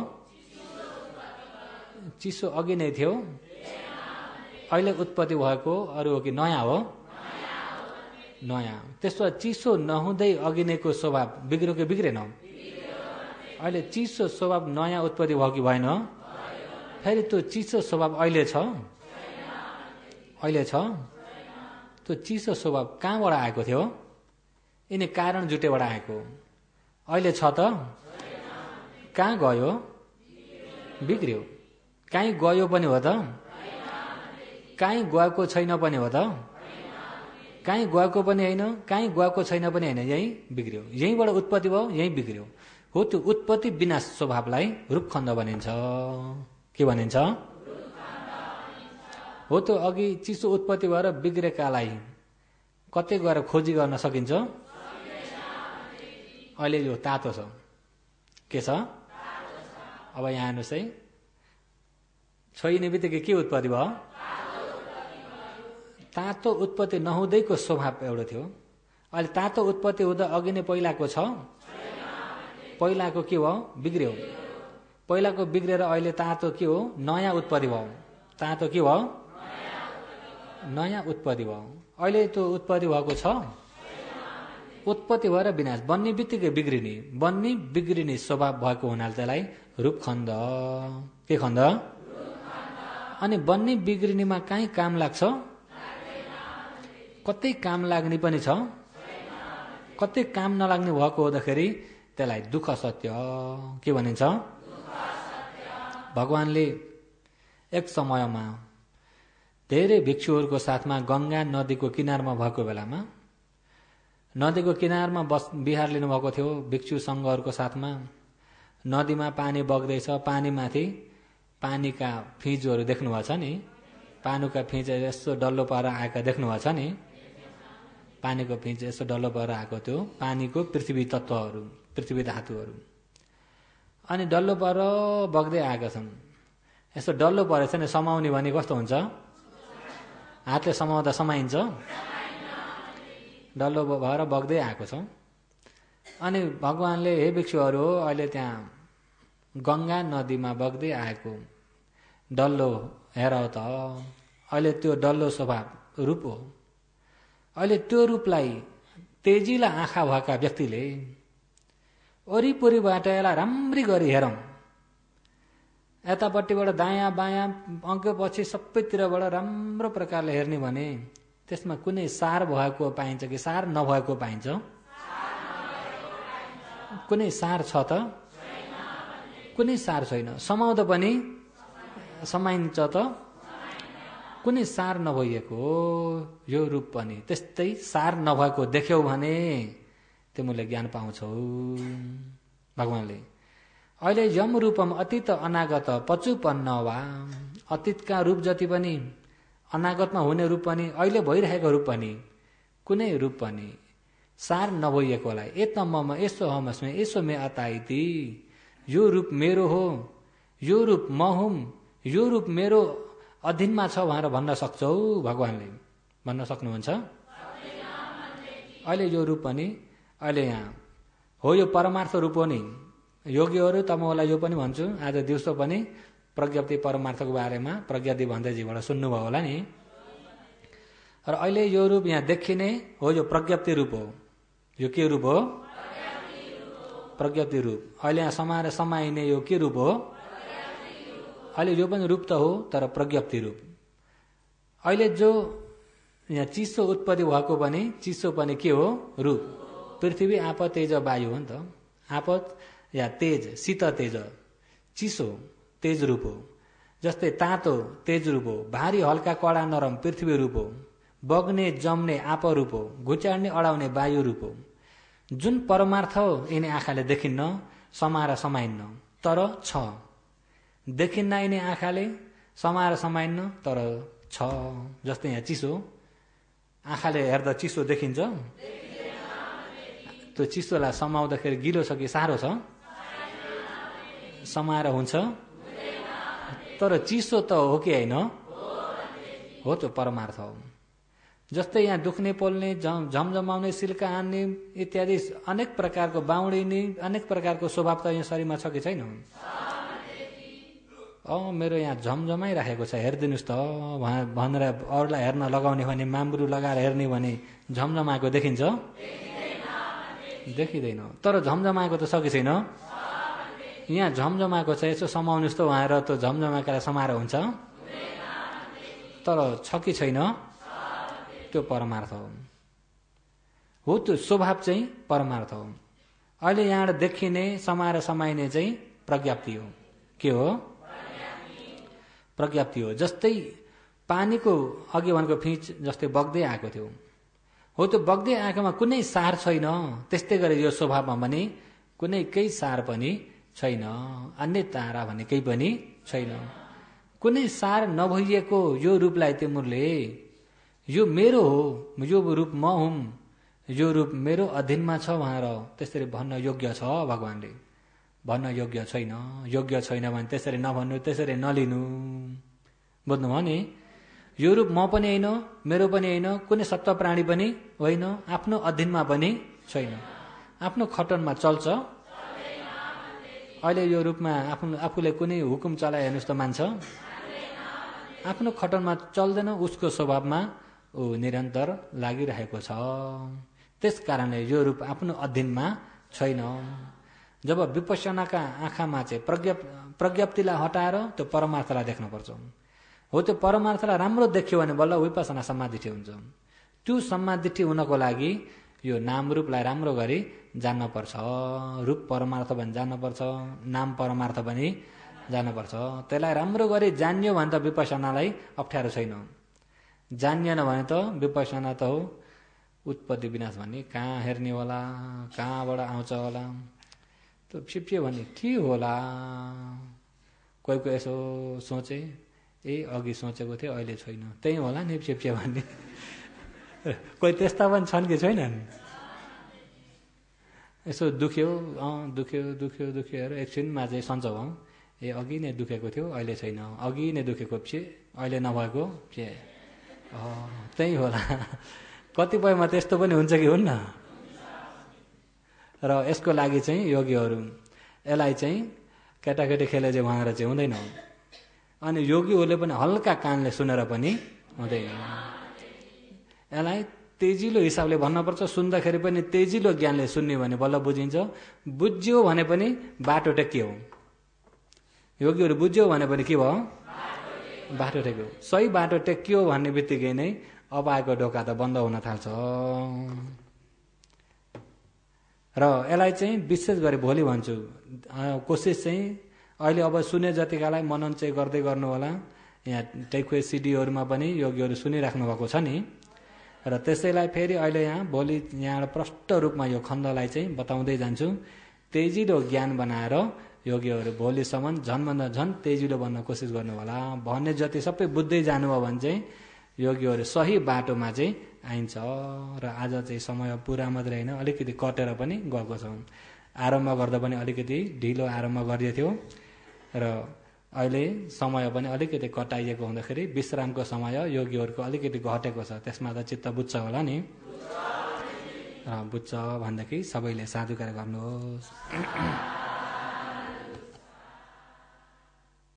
चिसो अघि नै थियो, अहिले उत्पत्ति भएको अरू हो कि नयाँ हो? नयाँ। त्यसो चिसो नहुँदै अघि नैको स्वभाव बिग्रियो कि बिग्रेन? अहिले चिसो स्वभाव नयाँ उत्पत्ति भयो कि भएन? फेरि त्यो चिसो स्वभाव अहिले छ? अहिले छ? त्यो चिसो स्वभाव कहाँबाट आएको थियो? यिनी कारण जुटेबाट आएको। अहिले छ त? कहाँ गयो? बिग्रियो। कहीँ गयो पनि हो त? कहीँ गएको छैन पनि हो त? कहीँ गएको पनि होइन, कहीँ गएको छैन पनि होइन, यहीँ बिग्रियो। यहीँबाट उत्पत्ति भयो, यहीँ बिग्रियो। हो त्यो उत्पत्ति विनाश स्वभावलाई रूपखण्ड भनिन्छ। के भनिन्छ? हो त्यो अघि चिसो उत्पत्ति भएर बिग्रेकालाई कतै गएर खोजी गर्न सकिन्छ? अहिले यो तातो छ। के छ? अब यहाँ हेर्नुहोस् है, छोइने बित्तिकै के उत्पत्ति भयो? तातो उत्पत्ति नहुँदैको स्वभाव एउटा थियो। अहिले तातो उत्पत्ति हुँदा अघि नै पहिलाको छ? पहिलाको के भयो? बिग्रियो। पहिलाको बिग्रेर अहिले तातो के हो? नयाँ उत्पत्ति भयो। तातो के भयो? नयाँ उत्पत्ति भयो। अहिले त्यो उत्पत्ति भएको छ? उत्पत्ति भएर विनाश, बन्ने बित्तिकै बिग्रिने, बन्ने बिग्रिने स्वभाव भएको हुनाले त्यसलाई रूपखण्ड। के खण्ड? अनि बन्ने बिग्रिनेमा कहीँ काम लाग्छ? कतै काम लाग्ने पनि छ? कतै काम नलाग्ने भएको हुँदाखेरि त्यसलाई दुःख सत्य। के भनिन्छ? भगवानले एक समयमा धेरै भिक्षुहरूको साथमा गङ्गा नदीको किनारमा भएको बेलामा, नदीको किनारमा विहार लिनुभएको थियो भिक्षु सङ्घहरूको साथमा। नदीमा पानी बग्दैछ, पानीमाथि पानीका फिँजहरू देख्नुभएको छ नि? पानीका फिँज यसो डल्लो पारेर आएका देख्नुभएको छ नि? पानीको फिँज यसो डल्लो पारेर आएको थियो पानीको पृथ्वी तत्त्वहरू, पृथ्वी धातुहरू। अनि डल्लो पारेर बग्दै आएका छन्। यसो डल्लो परेछ नि, समाउने भने कस्तो हुन्छ? हातले समाउँदा समाइन्छ? डल्लो भएर बग्दै आएको छ। अनि भगवानले हे भिक्षुहरू, अहिले त्यहाँ गंगा नदीमा बग्दै आएको डल्लो हेर त अहिले त्यो डल्लो स्वभाव रूप हो। अहिले त्यो रूपलाई तेजिला आँखा भएका व्यक्तिले वरिपरिबाट यसलाई राम्री गरी हेरौँ, यतापट्टिबाट दायाँ बायाँ अङ्क पछि सबैतिरबाट राम्रो प्रकारले हेर्ने भने त्यसमा कुनै सार भएको पाइन्छ कि सार नभएको पाइन्छ? कुनै सार छ त? कुनै सार छैन। समाउँदा पनि समाइन्छ त? कुनै सार नभइएको यो रूप पनि त्यस्तै सार नभएको देख्यौ भने तिमीले ज्ञान पाउँछौ भगवानले। अहिले यम रूपम अतीत अनागत पचुपन्न वा, अतीतका रूप जति पनि अनागतमा हुने रूप पनि अहिले भइरहेको रूप पनि कुनै रूप पनि सार नभइएकोलाई एत मम यसो हमस्मे यसो मे अताइती, यो रूप मेरो हो, यो रूप म हुँ, यो रूप मेरो अधीनमा छ भनेर भन्न सक्छौ भगवानले? भन्न सक्नुहुन्छ? अहिले यो रूप पनि अहिले यहाँ हो, यो परमार्थ रूप हो नि। योगीहरू त म होला यो पनि भन्छु, आज दिउँसो पनि प्रज्ञप्ति परमार्थको बारेमा प्रज्ञादि भन्दैजीबाट सुन्नुभयो होला नि। र अहिले यो रूप यहाँ देखिने हो, यो प्रज्ञप्ति रूप हो। यो के रूप हो? प्रज्ञप्ति रूप। अहिले यहाँ समाएर समाइने यो के रूप हो? अहिले यो पनि रूप त हो तर प्रज्ञप्ति रूप। अहिले जो यहाँ चिसो उत्पत्ति भएको पनि चिसो पनि के हो? रूप। पृथ्वी आप तेज वायु हो नि त। आप या तेज शीत तेज, चिसो तेज रूप हो। जस्तै तातो तेज रूप हो, भारी हल्का कडा नरम पृथ्वी रूप हो, बग्ने जम्ने आप रूप हो, घुच्याड्ने अडाउने वायु रूप हो। जुन परमार्थ यिनी आँखाले देखिन्न, समाएर समाइन्न तर छ। देखिन्न यिनी आँखाले, समाएर समाइन्न तर छ। जस्तै यहाँ चिसो, आँखाले हेर्दा चिसो देखिन्छ? त्यो चिसोलाई समाउँदाखेरि गिलो छ कि साह्रो छ? समाएर हुन्छ तर चिसो त हो कि होइन? हो, त्यो परमार्थ हो। जस्तै यहाँ दुख्ने पोल्ने झमझमाउने सिल्का हान्ने इत्यादि अनेक प्रकारको बाउडिने अनेक प्रकारको स्वभाव त यहाँ शरीरमा छ कि छैन? मेरो यहाँ झमझमाइराखेको छ हेरिदिनुहोस् त भनेर अरूलाई हेर्न लगाउने भने, माम्ब्रु लगाएर हेर्ने भने झमझमाएको देखिन्छ? देखिँदैन। तर झमझमाएको त छ कि छैन? यहाँ झमझमाएको छ, यसो समाउनुहोस् त भनेर त झमझमाएकालाई समाएर हुन्छ? तर छ कि छैन? त्यो परमार्थ हो। त्यो स्वभाव चाहिँ परमार्थ हो। अहिले यहाँबाट देखिने समाएर समाइने चाहिँ प्रज्ञप्ति हो। के हो? प्रज्ञप्ति हो। जस्तै पानीको अघि भनेको फिँच जस्तै बग्दै आएको थियो, हो त्यो बग्दै आएकोमा कुनै सार छैन। त्यस्तै गरी यो स्वभावमा पनि कुनै केही सार पनि छैन, अन्य तारा भन्ने केही पनि छैन। कुनै सार नभइएको यो रूपलाई तिमीले यो मेरो हो, यो रूप म हुँ, यो रूप मेरो अधीनमा छ भनेर त्यसरी भन्न योग्य छ भगवानले? भन्न योग्य छैन। योग्य छैन भने त्यसरी नभन्नु, त्यसरी नलिनु। बुझ्नुभयो नि? यो रूप म पनि होइन, मेरो पनि होइन, कुनै सत्व प्राणी पनि होइन, आफ्नो अधीनमा पनि छैन, आफ्नो खटनमा चल्छ। अहिले यो रूपमा आफूले कुनै हुकुम चलाए हेर्नुहोस् त मान्छ? आफ्नो खटनमा चल्दैन, उसको स्वभावमा ऊ निरन्तर लागिरहेको छ। त्यस कारणले यो रूप आफ्नो अधीनमा छैन। जब विपश्यनाका आँखामा चाहिँ प्रज्ञप्तिलाई हटाएर त्यो परमार्थलाई देख्नुपर्छ। हो, त्यो परमार्थलाई राम्रो देख्यो भने बल्ल विपसना समाधिठी हुन्छ। त्यो समाधिठी हुनको लागि यो नाम रूपलाई राम्रो गरी जान्नुपर्छ। रूप परमार्थ पनि जान्नुपर्छ, नाम परमार्थ पनि जान्नुपर्छ। त्यसलाई राम्रो गरी जान्यो भने त विपसनालाई अप्ठ्यारो छैन। जानिएन भने त विपसना त हो उत्पत्ति विनाश भन्ने, कहाँ हेर्ने होला, कहाँबाट आउँछ होला, त्यो छिप्छे भन्ने के होला। कोही कोही यसो सोचे, अघि सोचेको थियो अहिले छैन, त्यही होला नि छिप्छे भन्ने। कोही त्यस्ता पनि छन् कि छैनन्? यसो दुख्यो, दुख्यो दुख्यो दुख्यो हेर एकछिनमा चाहिँ सन्चो भयौँ, अघि नै दुखेको थियो अहिले छैन, अघि नै दुखेको छे अहिले नभएको छे, त्यही होला। कतिपयमा त्यस्तो पनि हुन्छ कि हुन्न? र यसको लागि चाहिँ योगीहरू यसलाई चाहिँ केटाकेटी खेले चाहिँ उहाँहरू चाहिँ हुँदैन। अनि योगीहरूले पनि हल्का कानले सुनेर पनि हुँदैन। यसलाई तेजिलो हिसाबले भन्नुपर्छ। सुन्दाखेरि पनि तेजिलो ज्ञानले सुन्ने भने बल्ल बुझिन्छ। बुझ्यो भने पनि बाटो टेकियो। योगीहरू बुझ्यो भने पनि के भयो? बाटो टेक्यो। सही बाटो टेकियो भन्ने बित्तिकै नै अब आएको ढोका त बन्द हुन थाल्छ। र यसलाई चाहिँ विशेष गरी भोलि भन्छु, कोसिस चाहिँ अहिले अब सुने जतिकालाई मनन चाहिँ गर्दै गर्नु होला। यहाँ टेक्वे सिडीहरूमा पनि योगीहरू सुनिराख्नु भएको छ नि। र त्यसैलाई फेरि अहिले यहाँ भोलि यहाँबाट प्रष्ट रूपमा यो खण्डलाई चाहिँ बताउँदै जान्छु। तेजिलो ज्ञान बनाएर योगीहरू भोलिसम्म झन्भन्दा झन् तेजिलो बन्न कोसिस गर्नु होला। भन्ने जति सबै बुझ्दै जानुभयो भने चाहिँ योगीहरू सही बाटोमा चाहिँ आइन्छ। र आज चाहिँ समय पुरा मात्रै होइन, अलिकति कटेर पनि गएको छ। आरम्भ गर्दा पनि अलिकति ढिलो आरम्भ गरिएको थियो र अहिले समय पनि अलिकति कटाइएको हुँदाखेरि विश्रामको समय योगीहरूको अलिकति घटेको छ। त्यसमा त चित्त बुझ्छ होला नि? बुझ्छ भनेदेखि सबैले साधुकार गर्नुहोस्।